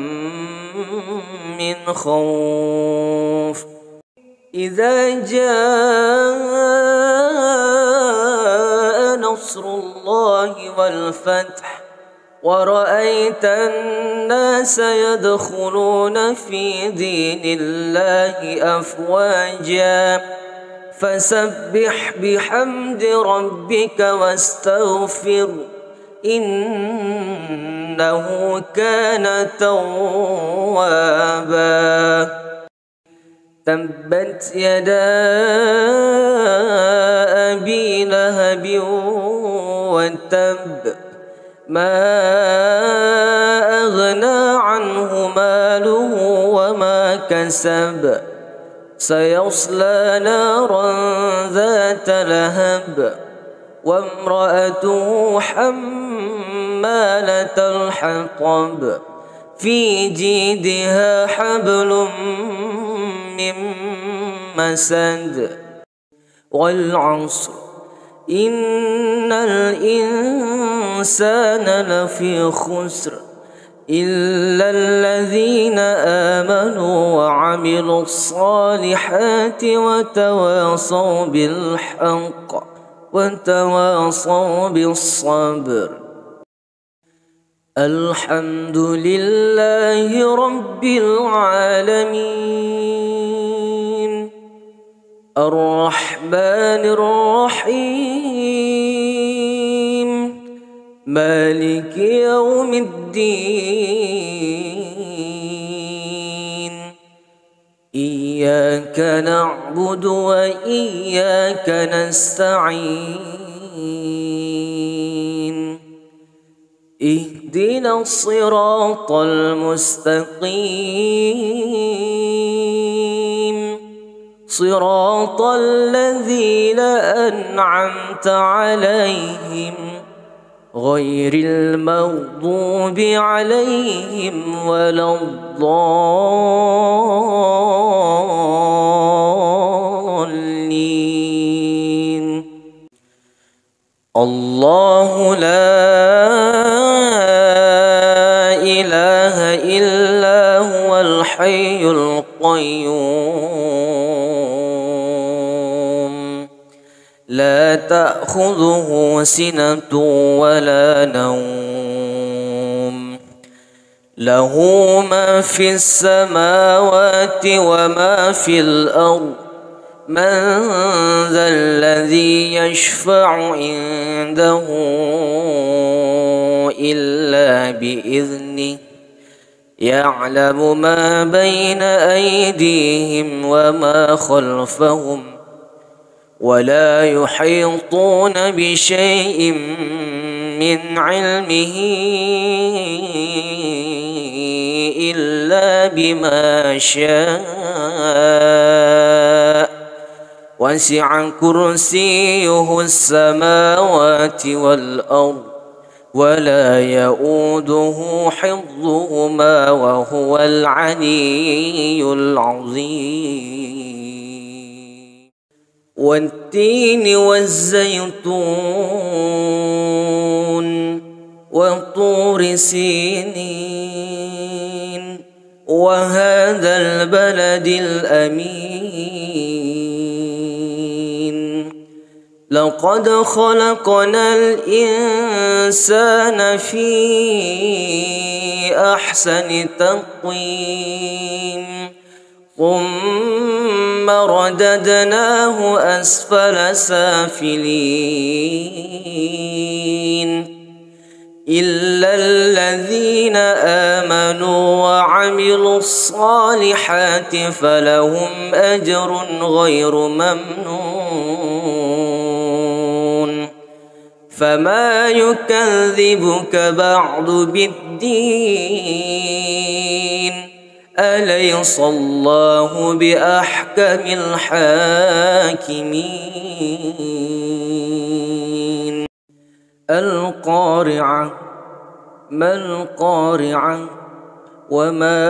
A: من خوف إذا جاء نصر الله والفتح ورأيت الناس يدخلون في دين الله أفواجا فسبح بحمد ربك واستغفر إنه كان توابا تبت يدا أبي لهب وتب ما أغنى عنه ماله وما كسب سيصلى نارا ذات لهب وامرأته حمالة الحطب في جيدها حبل من مسد والعصر إن الإنسان لفي خسر إلا الذين آمنوا وعملوا الصالحات وتواصوا بالحق وتواصوا بالصبر الحمد لله رب العالمين الرحمن الرحيم مالك يوم الدين إياك نعبد وإياك نستعين اهدنا الصراط المستقيم صراط الذين أنعمت عليهم غير المغضوب عليهم ولا الضالين الله لا إله إلا هو الحي القيوم لا تأخذه سنة ولا نوم له ما في السماوات وما في الأرض من ذا الذي يشفع عنده إلا بإذنه يعلم ما بين أيديهم وما خلفهم ولا يحيطون بشيء من علمه إلا بما شاء وسع كرسيه السماوات والأرض ولا يؤوده حفظهما وهو العلي العظيم. والتين والزيتون وطور سينين وهذا البلد الأمين لقد خلقنا الإنسان في أحسن تقويم ثم رددناه أسفل سافلين إلا الذين آمنوا وعملوا الصالحات فلهم أجر غير ممنون. فما يكذبك بعد بالدين أليس الله بأحكم الحاكمين. القارعة ما القارعة وما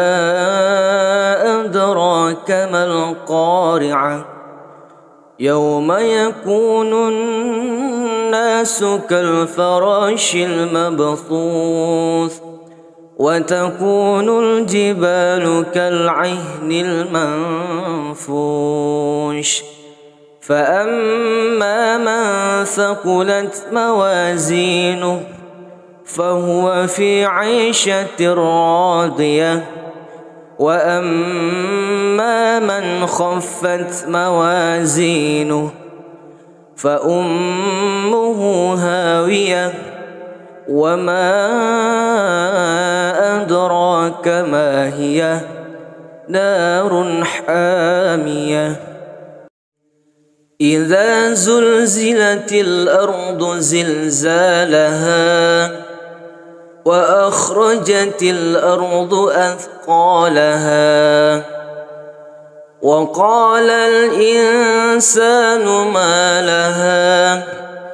A: أدراك ما القارعة يوم يكون الناس كالفراش المبثوث وتكون الجبال كالعهن المنفوش فأما من ثقلت موازينه فهو في عيشة راضية وأما من خفت موازينه فأمه هاوية وما أدراك ما هي نار حامية. إذا زلزلت الأرض زلزالها وأخرجت الأرض أثقالها وقال الإنسان ما لها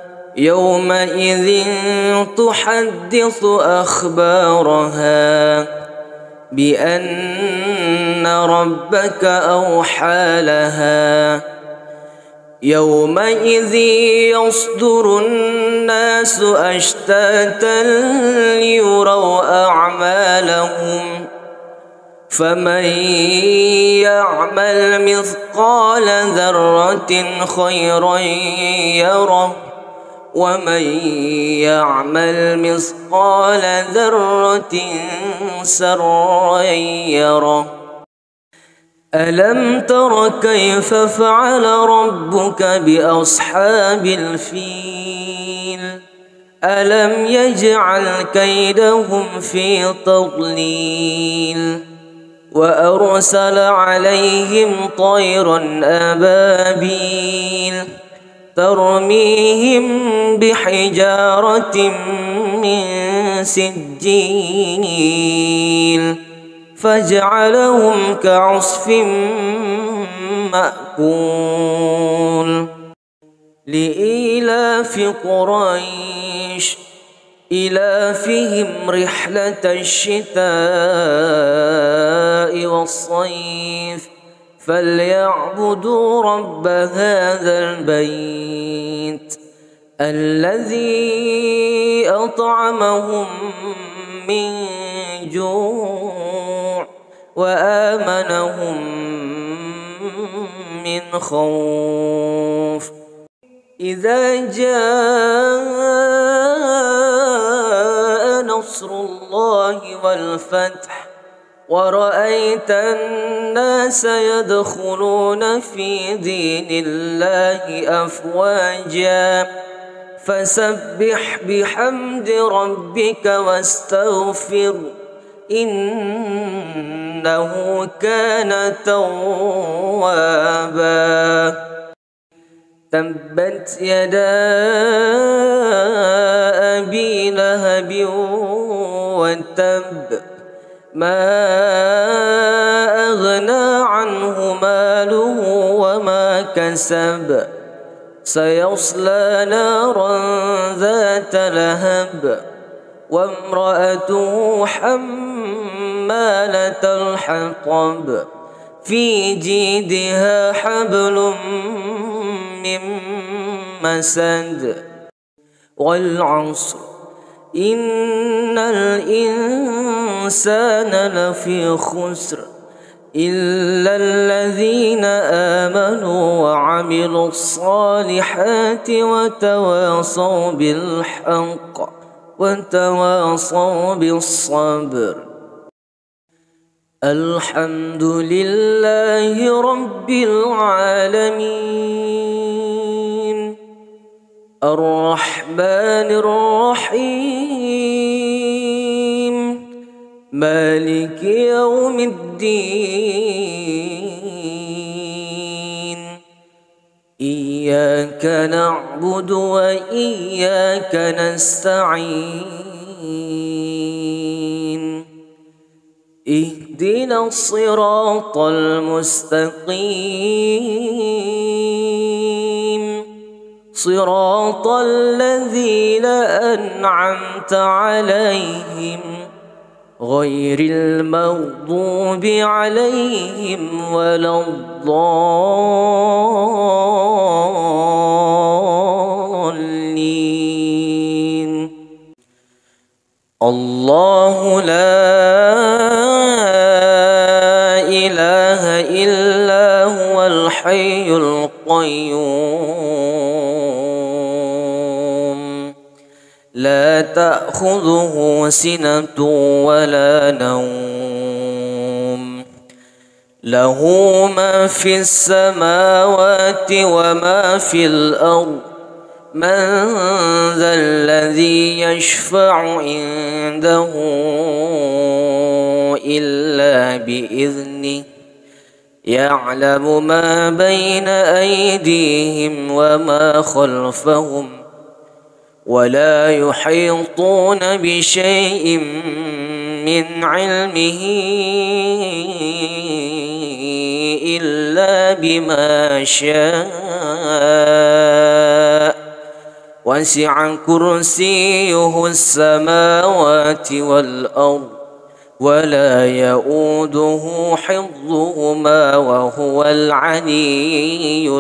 A: يومئذ تحدث أخبارها بأن ربك أوحى لها يومئذ يصدر الناس أشتاتا ليروا أعمالهم فمن يعمل مثقال ذرة خيرا يره ومن يعمل مثقال ذرة سرا يره. ألم تر كيف فعل ربك بأصحاب الفيل ألم يجعل كيدهم في تضليل وأرسل عليهم طيرا أبابيل ترميهم بحجارة من سجيل فجعلهم كعصف مأكول. لإيلاف قريش إيلافهم رحلة الشتاء والصيف فليعبدوا رب هذا البيت الذي أطعمهم من جوع وآمنهم من خوف. إذا جاء نصر الله والفتح ورأيت الناس يدخلون في دين الله أفواجا فسبح بحمد ربك واستغفر إنه كان توابا. تبت يدا أبي لهب وتب ما أغنى عنه ماله وما كسب سيصلى نارا ذات لهب وامرأته حمالة الحطب في جيدها حبل من مسد. والعصر إن الإنسان لفي خسر إلا الذين آمنوا وعملوا الصالحات وتواصوا بالحق وتواصوا بالصبر. الحمد لله رب العالمين الرحمن الرحيم مالك يوم الدين إياك نعبد وإياك نستعين اهدنا الصراط المستقيم صراط الذين أنعمت عليهم غير المغضوب عليهم ولا الضالين. الله لا إله إلا هو الحي القيوم لا تأخذه سنة ولا نوم له ما في السماوات وما في الأرض من ذا الذي يشفع عنده إلا بإذنه يعلم ما بين أيديهم وما خلفهم ولا يحيطون بشيء من علمه إلا بما شاء وسع كرسيه السماوات والأرض ولا يؤوده حفظهما وهو العلي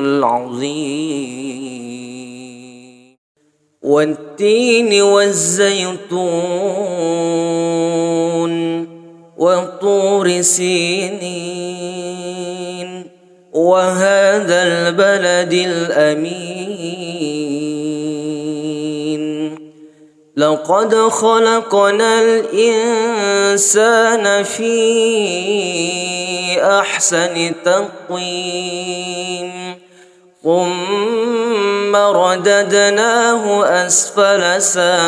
A: العظيم. والتين والزيتون وطور سينين وهذا البلد الأمين لقد خلقنا الإنسان في أحسن تقويم ثم رددناه أسفل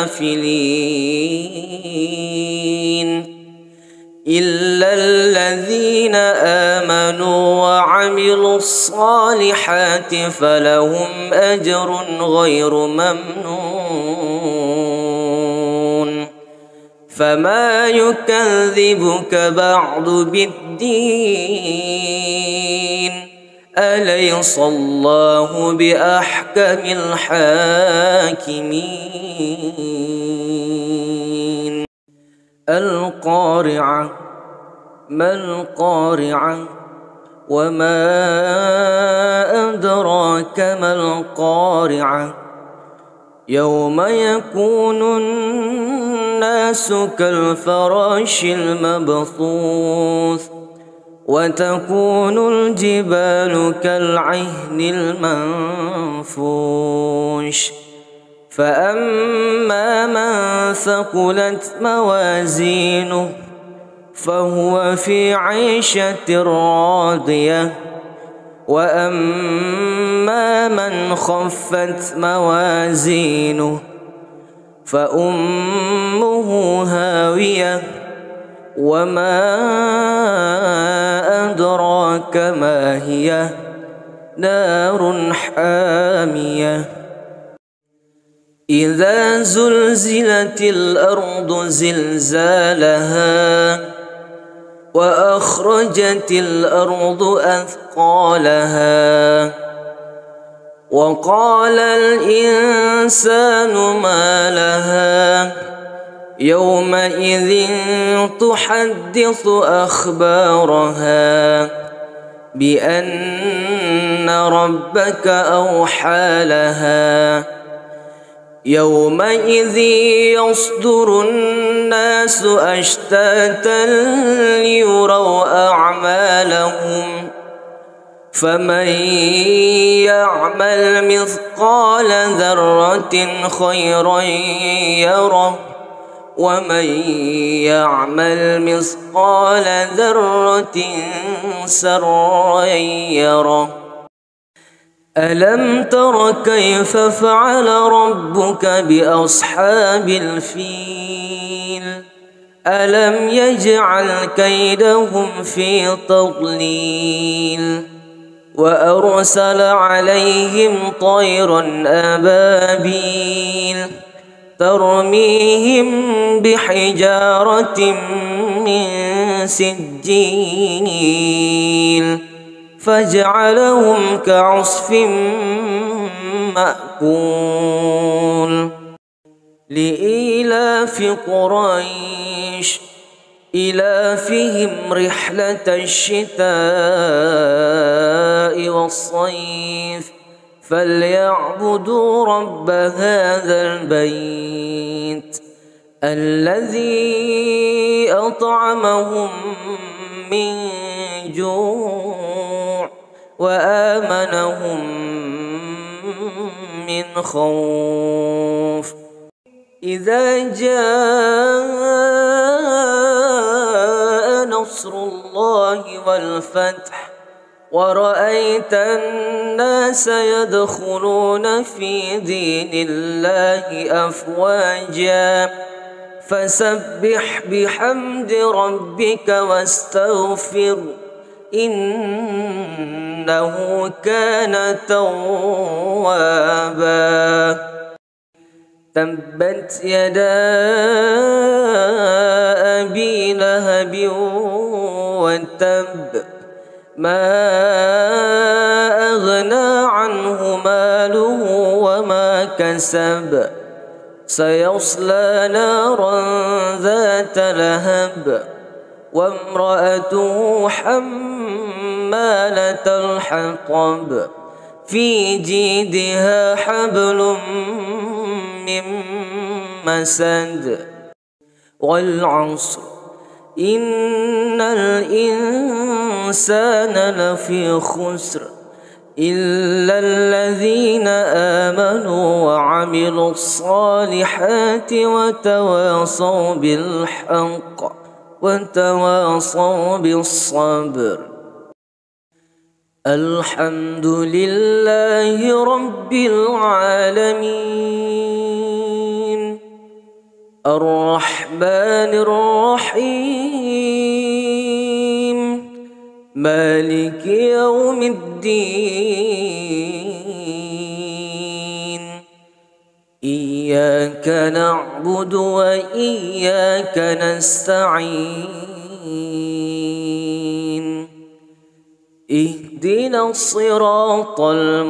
A: سافلين إلا الذين آمنوا وعملوا الصالحات فلهم أجر غير ممنون. فما يكذبك بعد بالدين أليس الله بأحكم الحاكمين. القارعة ما القارعة وما أدراك ما القارعة يوم يكون الناس كالفراش المبثوث وتكون الجبال كالعهن المنفوش فأما من ثقلت موازينه فهو في عيشة راضية وأما من خفت موازينه فأمه هاوية وما أدراك ما هي نار حامية إذا زلزلت الأرض زلزالها وأخرجت الأرض أثقالها وقال الإنسان ما لها يومئذ تحدث أخبارها بأن ربك أوحى لها يومئذ يصدر الناس أشتاتا ليروا أعمالهم فمن يعمل مثقال ذرة خيرا يره ومن يعمل مثقال ذرة سرا يره ألم تر كيف فعل ربك بأصحاب الفيل ألم يجعل كيدهم في تضليل وأرسل عليهم طيرا أبابيل ترميهم بحجارة من سجيل فجعلهم كعصف مأكول لإيلاف قريش إيلافهم رحلة الشتاء والصيف فليعبدوا رب هذا البيت الذي أطعمهم من جوع وآمنهم من خوف إذا جاء نصر الله والفتح ورأيت الناس يدخلون في دين الله أفواجا فسبح بحمد ربك واستغفر إنه كان توابا تبت يدا أبي لهب وتب ما أغنى عنه ماله وما كسب سيصلى نارا ذات لهب وامرأته حمالة الحطب في جيدها حبل من مسد والعصر إن الإنسان لفي خسر إلا الذين آمنوا وعملوا الصالحات وتواصوا بالحق وتواصوا بالصبر الحمد لله رب العالمين الرحمن الرحيم مالك يوم الدين إياك نعبد وإياك نستعين اهدنا الصراط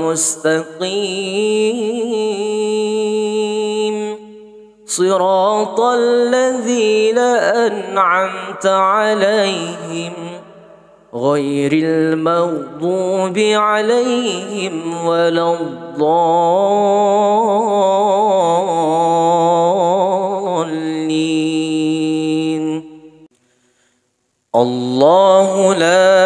A: المستقيم صراط الذين أنعمت عليهم غير المغضوب عليهم ولا الضالين الله لا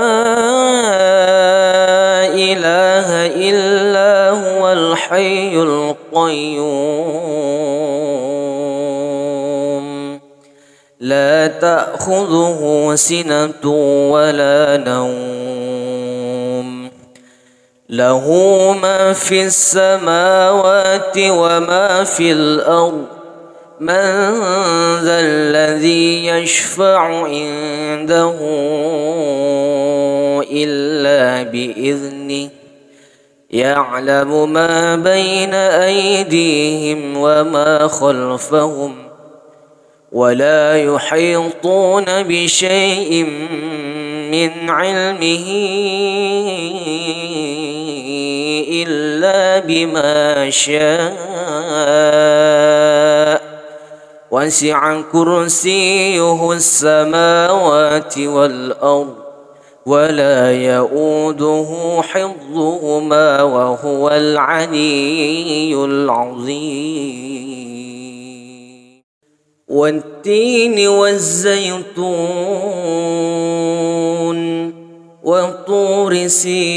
A: إله إلا هو الحي القيوم لا تأخذه سنة ولا نوم له ما في السماوات وما في الأرض من ذا الذي يشفع عنده إلا بإذنه يعلم ما بين أيديهم وما خلفهم ولا يحيطون بشيء من علمه إلا بما شاء وسع كرسيه السماوات والأرض ولا يؤوده حفظهما وهو العلي العظيم. والتين والزيتون وطور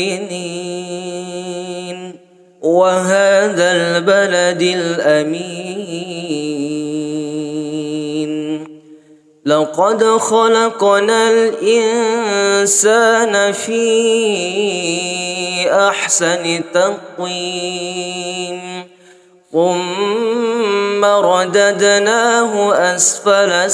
A: سينين وهذا البلد الأمين لقد خلقنا الإنسان في أحسن تقويم ثم رددناه أسفل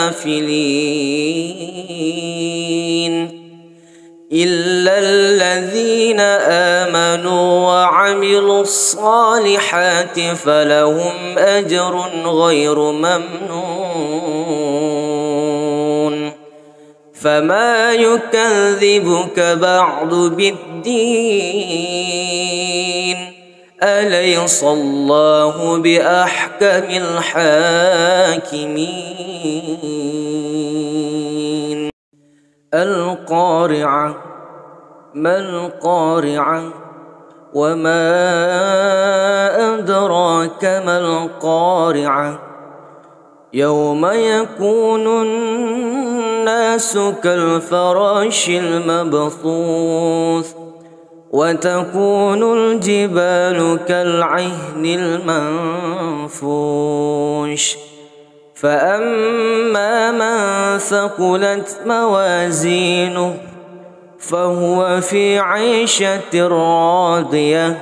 A: سافلين إلا الذين آمنوا وعملوا الصالحات فلهم أجر غير ممنون فما يكذبك بعد بالدين أليس الله بأحكم الحاكمين. القارعة ما القارعة وما أدراك ما القارعة يوم يكون الناس كالفراش المبثوث وتكون الجبال كالعهن المنفوش فأما من ثقلت موازينه فهو في عيشة راضية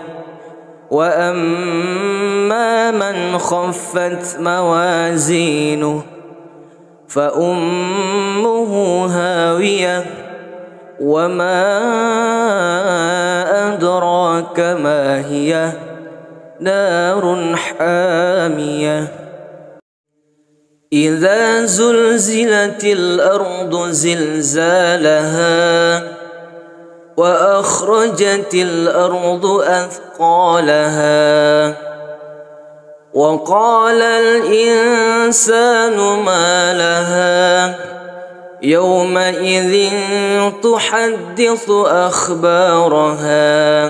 A: وأما من خفت موازينه فأمه هاوية وما أدراك ما هي نار حامية. إذا زلزلت الأرض زلزالها وأخرجت الأرض أثقالها وقال الإنسان ما لها يومئذ تحدث أخبارها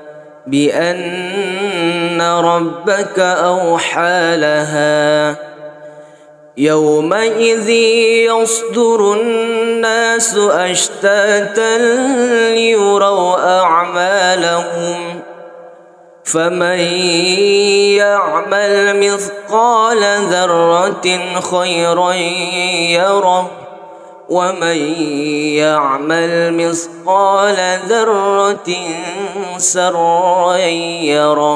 A: بأن ربك أوحى لها يومئذ يصدر الناس أشتاتا ليروا أعمالهم فمن يعمل مثقال ذرة خيرا يره ومن يعمل مثقال ذرة سرا يره.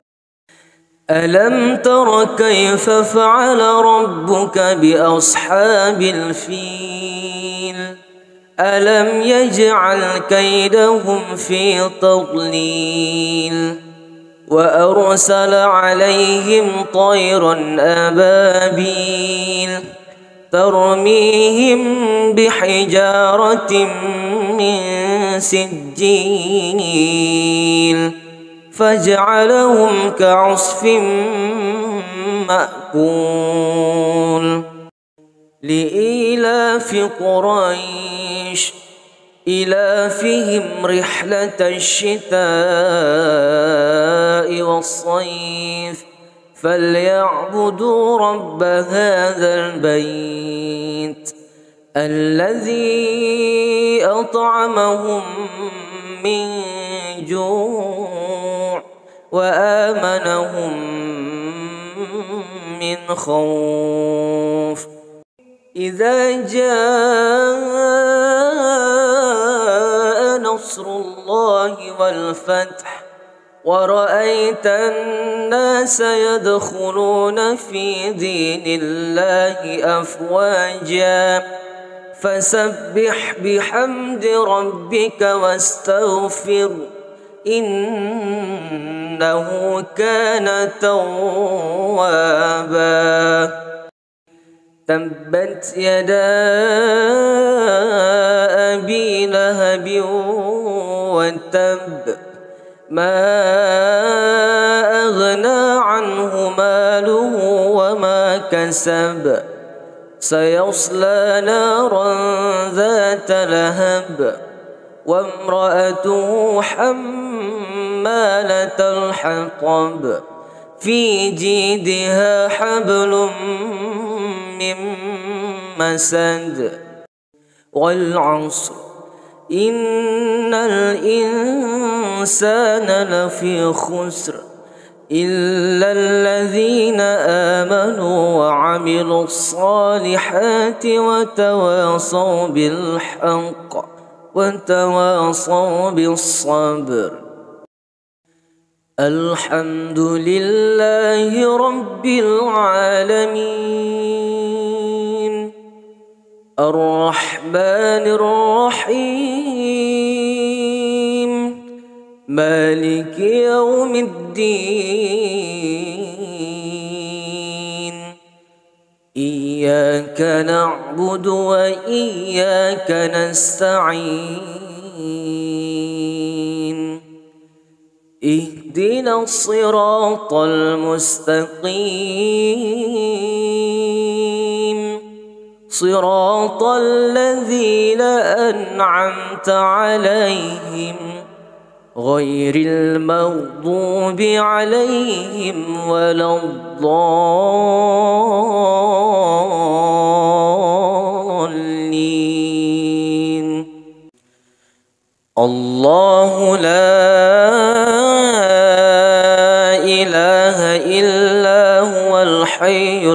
A: ألم تر كيف فعل ربك بأصحاب الفيل ألم يجعل كيدهم في تضليل وأرسل عليهم طيرا أبابيل ترميهم بحجارة من سجيل فجعلهم كعصف مأكول. لإيلاف قريش إيلافهم رحلة الشتاء والصيف فليعبدوا رب هذا البيت الذي أطعمهم من جوع وآمنهم من خوف. إذا جاء نصر الله والفتح ورأيت الناس يدخلون في دين الله أفواجا فسبح بحمد ربك واستغفر إنه كان توابا. تبت يدا أبي لهب وتب ما أغنى عنه ماله وما كسب سيصلى نارا ذات لهب وامرأته حمالة الحطب في جيدها حبل من مسد. والعصر إن الإنسان لفي خسر إلا الذين آمنوا وعملوا الصالحات وتواصوا بالحق وتواصوا بالصبر. الحمد لله رب العالمين الرحمن الرحيم مالك يوم الدين إياك نعبد وإياك نستعين اهدنا الصراط المستقيم صراط الذين أنعمت عليهم غير المغضوب عليهم ولا الضالين. الله لا إله إلا هو الحي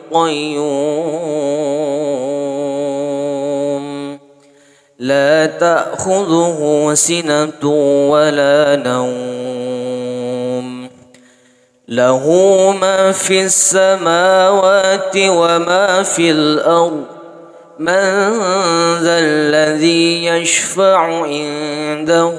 A: القيوم لا تأخذه سنة ولا نوم له ما في السماوات وما في الأرض من ذا الذي يشفع عنده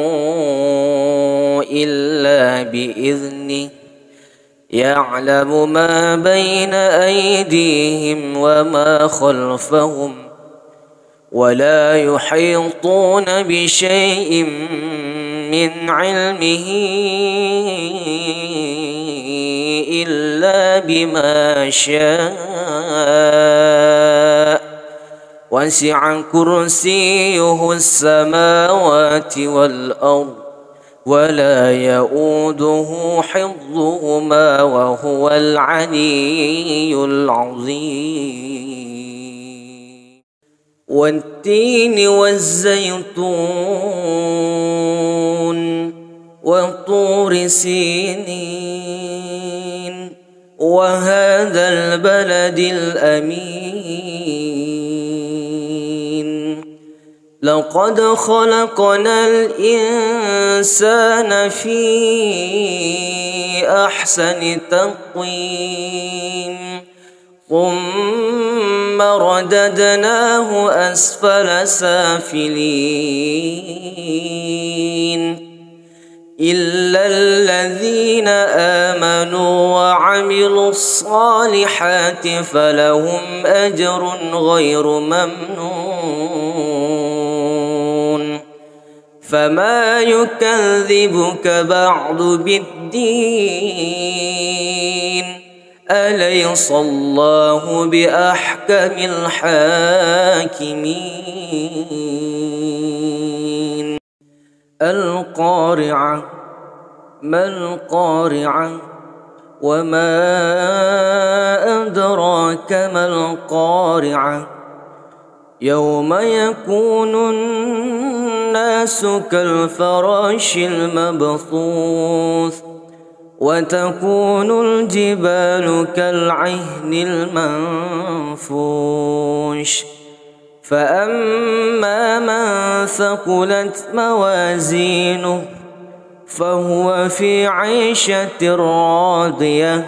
A: إلا بإذنه يعلم ما بين أيديهم وما خلفهم ولا يحيطون بشيء من علمه إلا بما شاء وسع كرسيه السماوات والأرض ولا يؤوده حفظهما وهو العلي العظيم. والتين والزيتون وطور سينين وهذا البلد الأمين لقد خلقنا الإنسان في أحسن تقويم ثم رددناه أسفل سافلين إلا الذين آمنوا وعملوا الصالحات فلهم أجر غير ممنون. فما يكذبك بعد بالدين أليس الله بأحكم الحاكمين. القارعة ما القارعة وما أدراك ما القارعة يوم يكون الناس كالفراش المبثوث وتكون الجبال كالعهن المنفوش فأما من ثقلت موازينه فهو في عيشة راضية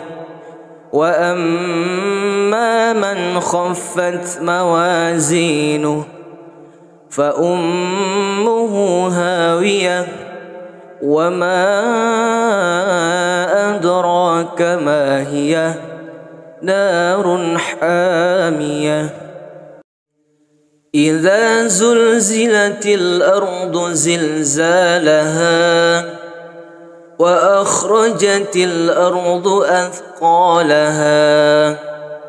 A: وأما من خفت موازينه فأمه هاوية وما أدراك ما هي نار حامية إذا زلزلت الأرض زلزالها وأخرجت الأرض أثقالها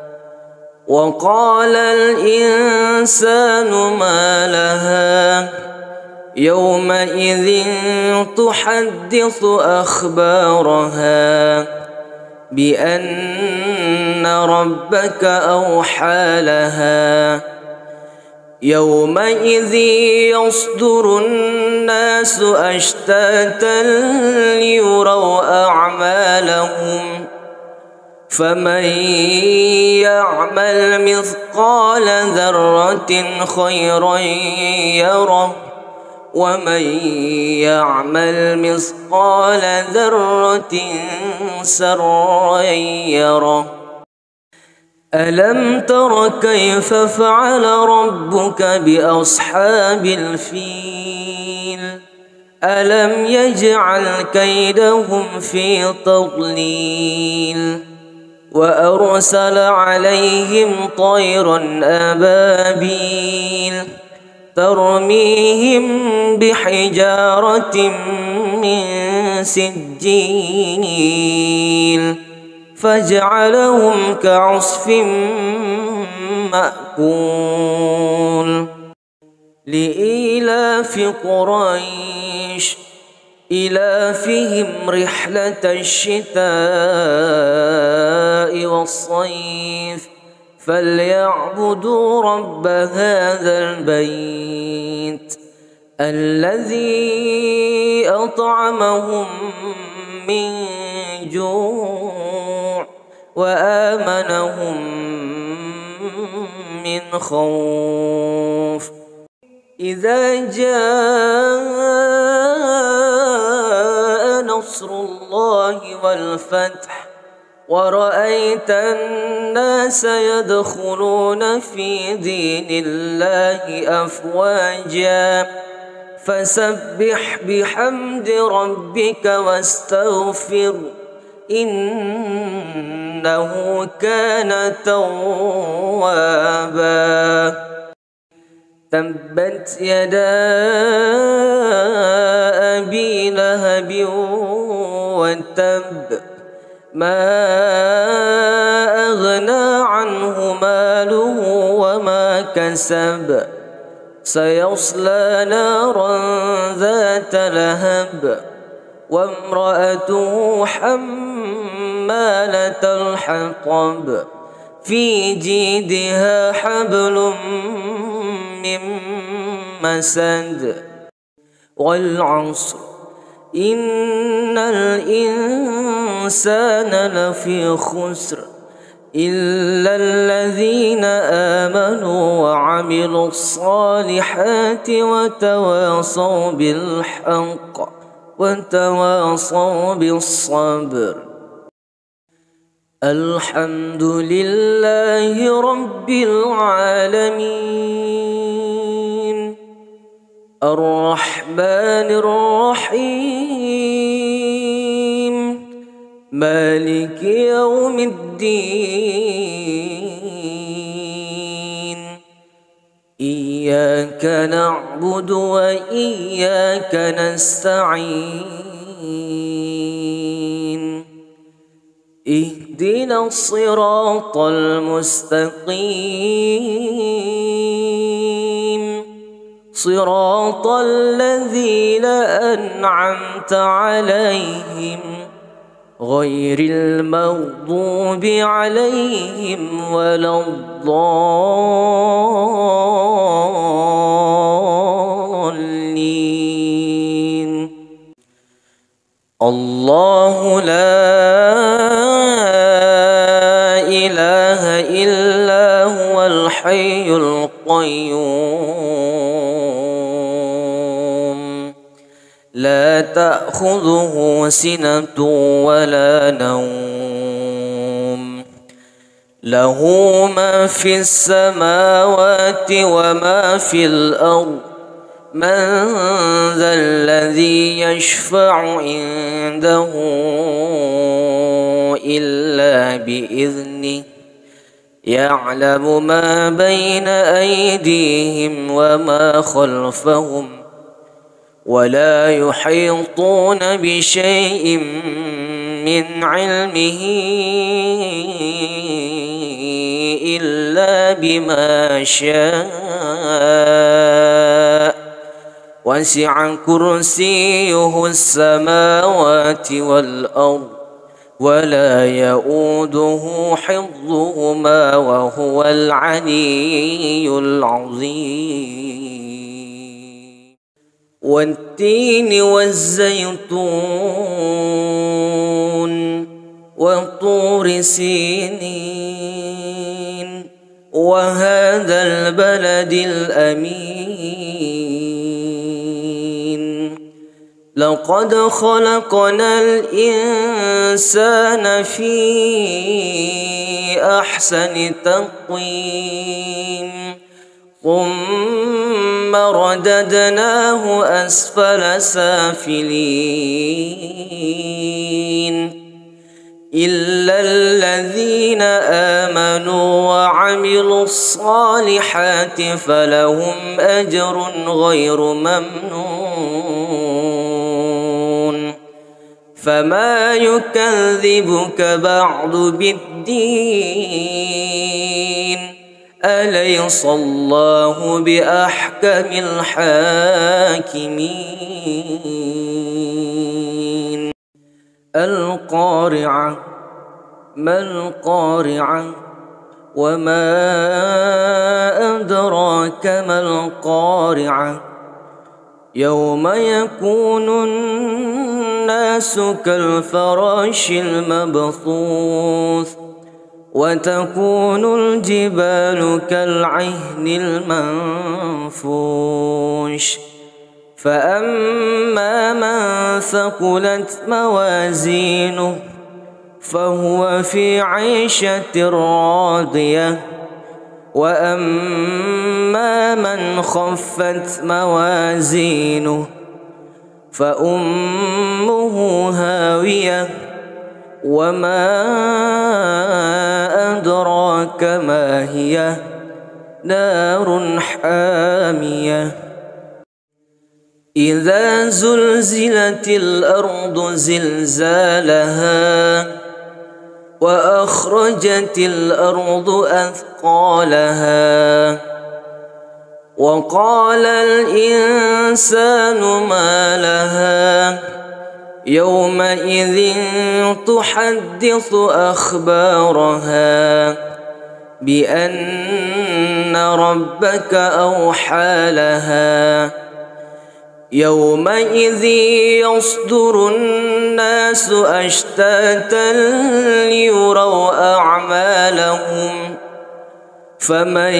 A: وقال الإنسان ما لها يومئذ تحدث أخبارها بأن ربك أوحى لها يومئذ يصدر الناس أشتاتا ليروا أعمالهم فمن يعمل مثقال ذرة خيرا يره ومن يعمل مثقال ذرة سرا يره ألم تر كيف فعل ربك بأصحاب الفيل ألم يجعل كيدهم في تضليل وأرسل عليهم طيرا أبابيل ترميهم بحجارة من سجيل فجعلهم كعصف مأكول لإيلاف قريش إيلافهم رحلة الشتاء والصيف فليعبدوا رب هذا البيت الذي أطعمهم من جوع وآمنهم من خوف إذا جاء نصر الله والفتح ورأيت الناس يدخلون في دين الله أفواجا فسبح بحمد ربك واستغفر إنه كان توابا تبت يدا أبي لهب وتب ما أغنى عنه ماله وما كسب سيصلى نارا ذات لهب وامرأته حمالة الحطب في جيدها حبل من مسد والعصر إن الإنسان لفي خسر إلا الذين آمنوا وعملوا الصالحات وتواصوا بالحق وتواصوا بالصبر الحمد لله رب العالمين الرحمن الرحيم مالك يوم الدين إياك نعبد وإياك نستعين اهدنا الصراط المستقيم صراط الذين أنعمت عليهم غير المغضوب عليهم ولا الضالين الله لا إله إلا هو الحي القيوم لا تأخذه سنة ولا نوم له ما في السماوات وما في الأرض من ذا الذي يشفع عنده إلا بإذنه يعلم ما بين أيديهم وما خلفهم ولا يحيطون بشيء من علمه إلا بما شاء وسع كرسيه السماوات والأرض ولا يؤوده حفظهما وهو العلي العظيم والتين والزيتون وطور سينين وهذا البلد الأمين لقد خلقنا الإنسان في أحسن تقويم ثم رددناه أسفل سافلين إلا الذين آمنوا وعملوا الصالحات فلهم أجر غير ممنون فما يكذبك بعد بالدين أليس الله بأحكم الحاكمين القارعة ما القارعة وما أدراك ما القارعة يوم يكون الناس كالفراش المبثوث وتكون الجبال كالعهن المنفوش فأما من ثقلت موازينه فهو في عيشة راضية وأما من خفت موازينه فأمه هاوية وما أدراك ما هي نار حامية إذا زلزلت الأرض زلزالها وأخرجت الأرض أثقالها وقال الإنسان ما لها يومئذ تحدث أخبارها بأن ربك أوحى لها يومئذ يصدر الناس أشتاتا ليروا أعمالهم فمن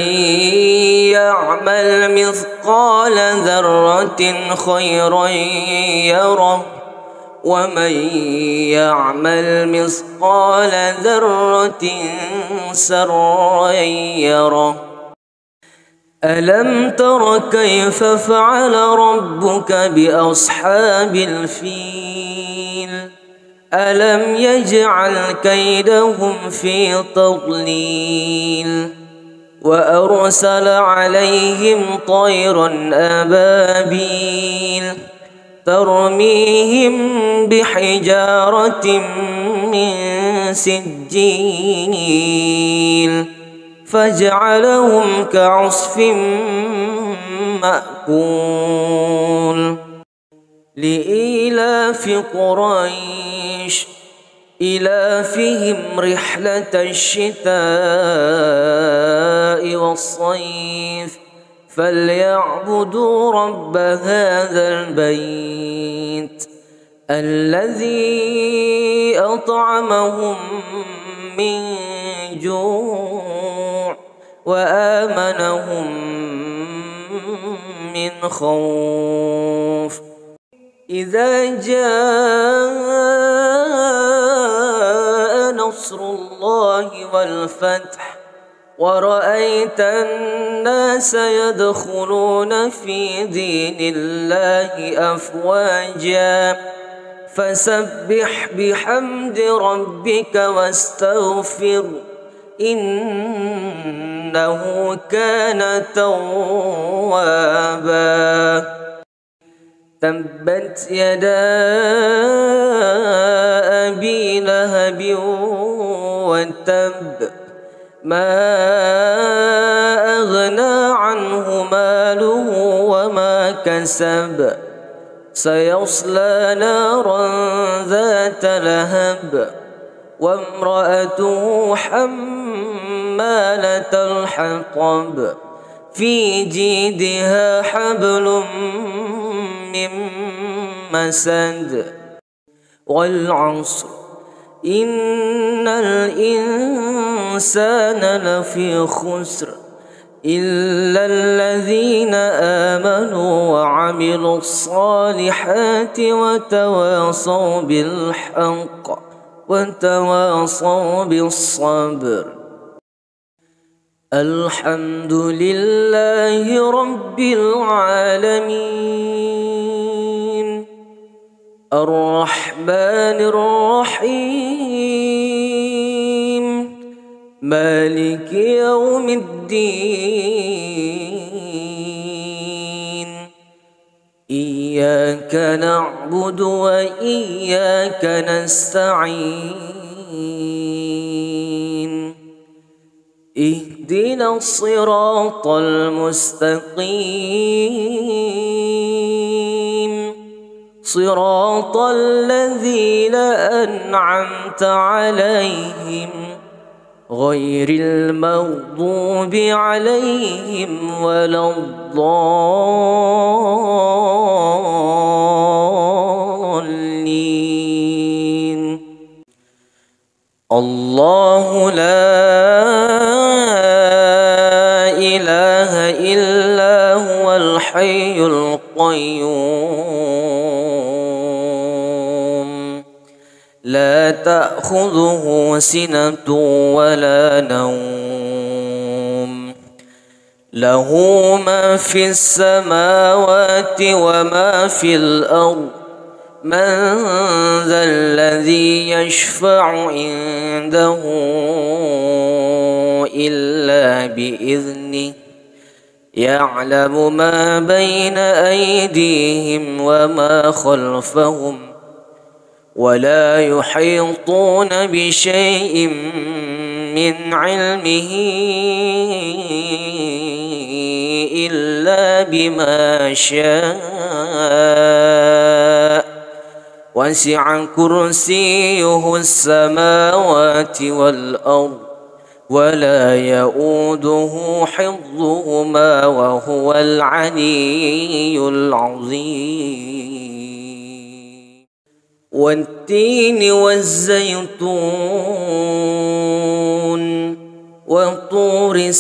A: يعمل مثقال ذرة خيرا يره ومن يعمل مثقال ذرة سرا يره ألم تر كيف فعل ربك بأصحاب الفيل ألم يجعل كيدهم في تضليل وأرسل عليهم طيرا أبابيل ترميهم بحجارة من سجيل فجعلهم كعصف مأكول لإيلاف قريش إيلافهم رحلة الشتاء والصيف فليعبدوا رب هذا البيت الذي أطعمهم من جوع وآمنهم من خوف. إذا جاء نصر الله والفتح ورأيت الناس يدخلون في دين الله أفواجا فسبح بحمد ربك واستغفر إنه كان توابا. تبت يدا أبي لهب وتب ما أغنى عنه ماله وما كسب سيصلى نارا ذات لهب وامرأته حمالة الحطب في جيدها حبل من مسد. والعصر إن الإنسان لفي خسر إلا الذين آمنوا وعملوا الصالحات وتواصوا بالحق وتواصوا بالصبر. الحمد لله رب العالمين الرحمن الرحيم مالك يوم الدين. إياك نعبد وإياك نستعين. اهدنا الصراط المستقيم صراط الذين أنعمت عليهم غير المغضوب عليهم ولا الضالين. الله لا إله إلا هو الحي القيوم لا تأخذه سنة ولا نوم له ما في السماوات وما في الأرض. من ذا الذي يشفع عنده إلا بإذنه يعلم ما بين أيديهم وما خلفهم ولا يحيطون بشيء من علمه إلا بما شاء وسع كرسيه السماوات والأرض ولا يؤوده حفظهما وهو العلي العظيم. والتين والزيتون وطور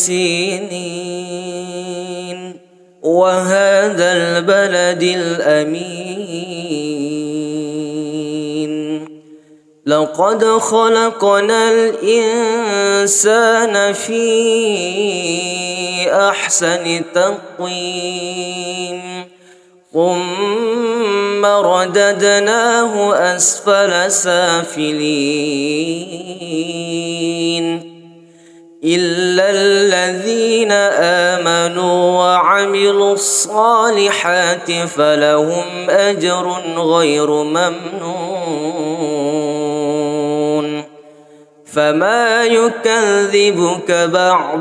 A: سينين وهذا البلد الأمين. لقد خلقنا الإنسان في أحسن تقويم ثم رددناه أسفل سافلين إلا الذين آمنوا وعملوا الصالحات فلهم أجر غير ممنون. فما يكذبك بعد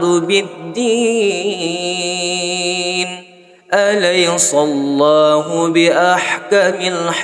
A: بالدين أليس الله بأحكم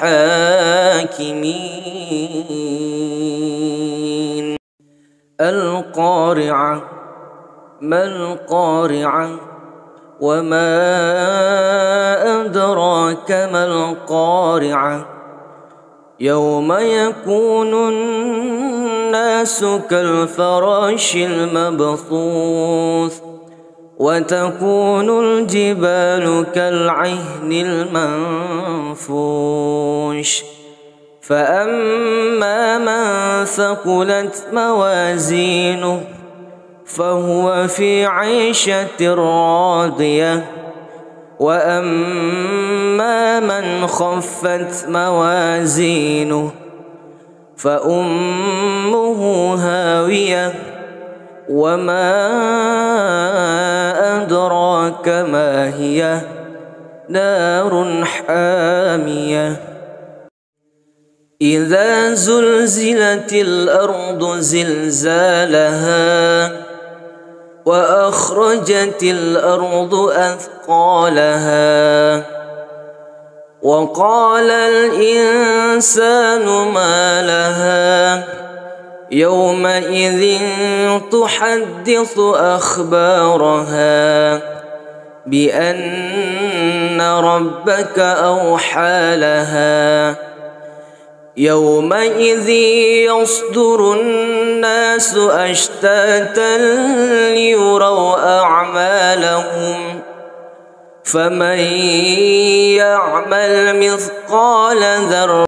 A: الحاكمين. القارعة ما القارعة وما أدراك ما القارعة يوم يكون الناس كالفراش المبثوث وتكون الجبال كالعهن المنفوش فأما من ثقلت موازينه فهو في عيشة راضية وأما من خفت موازينه فأمه هاوية وما أدراك ما هي نار حامية إذا زلزلت الأرض زلزالها وأخرجت الأرض أثقالها وقال الإنسان ما لها يومئذ تحدث أخبارها بأن ربك أوحى لها يومئذ يصدر الناس أشتاتا ليروا أعمالهم فمن يعمل مثقال ذرة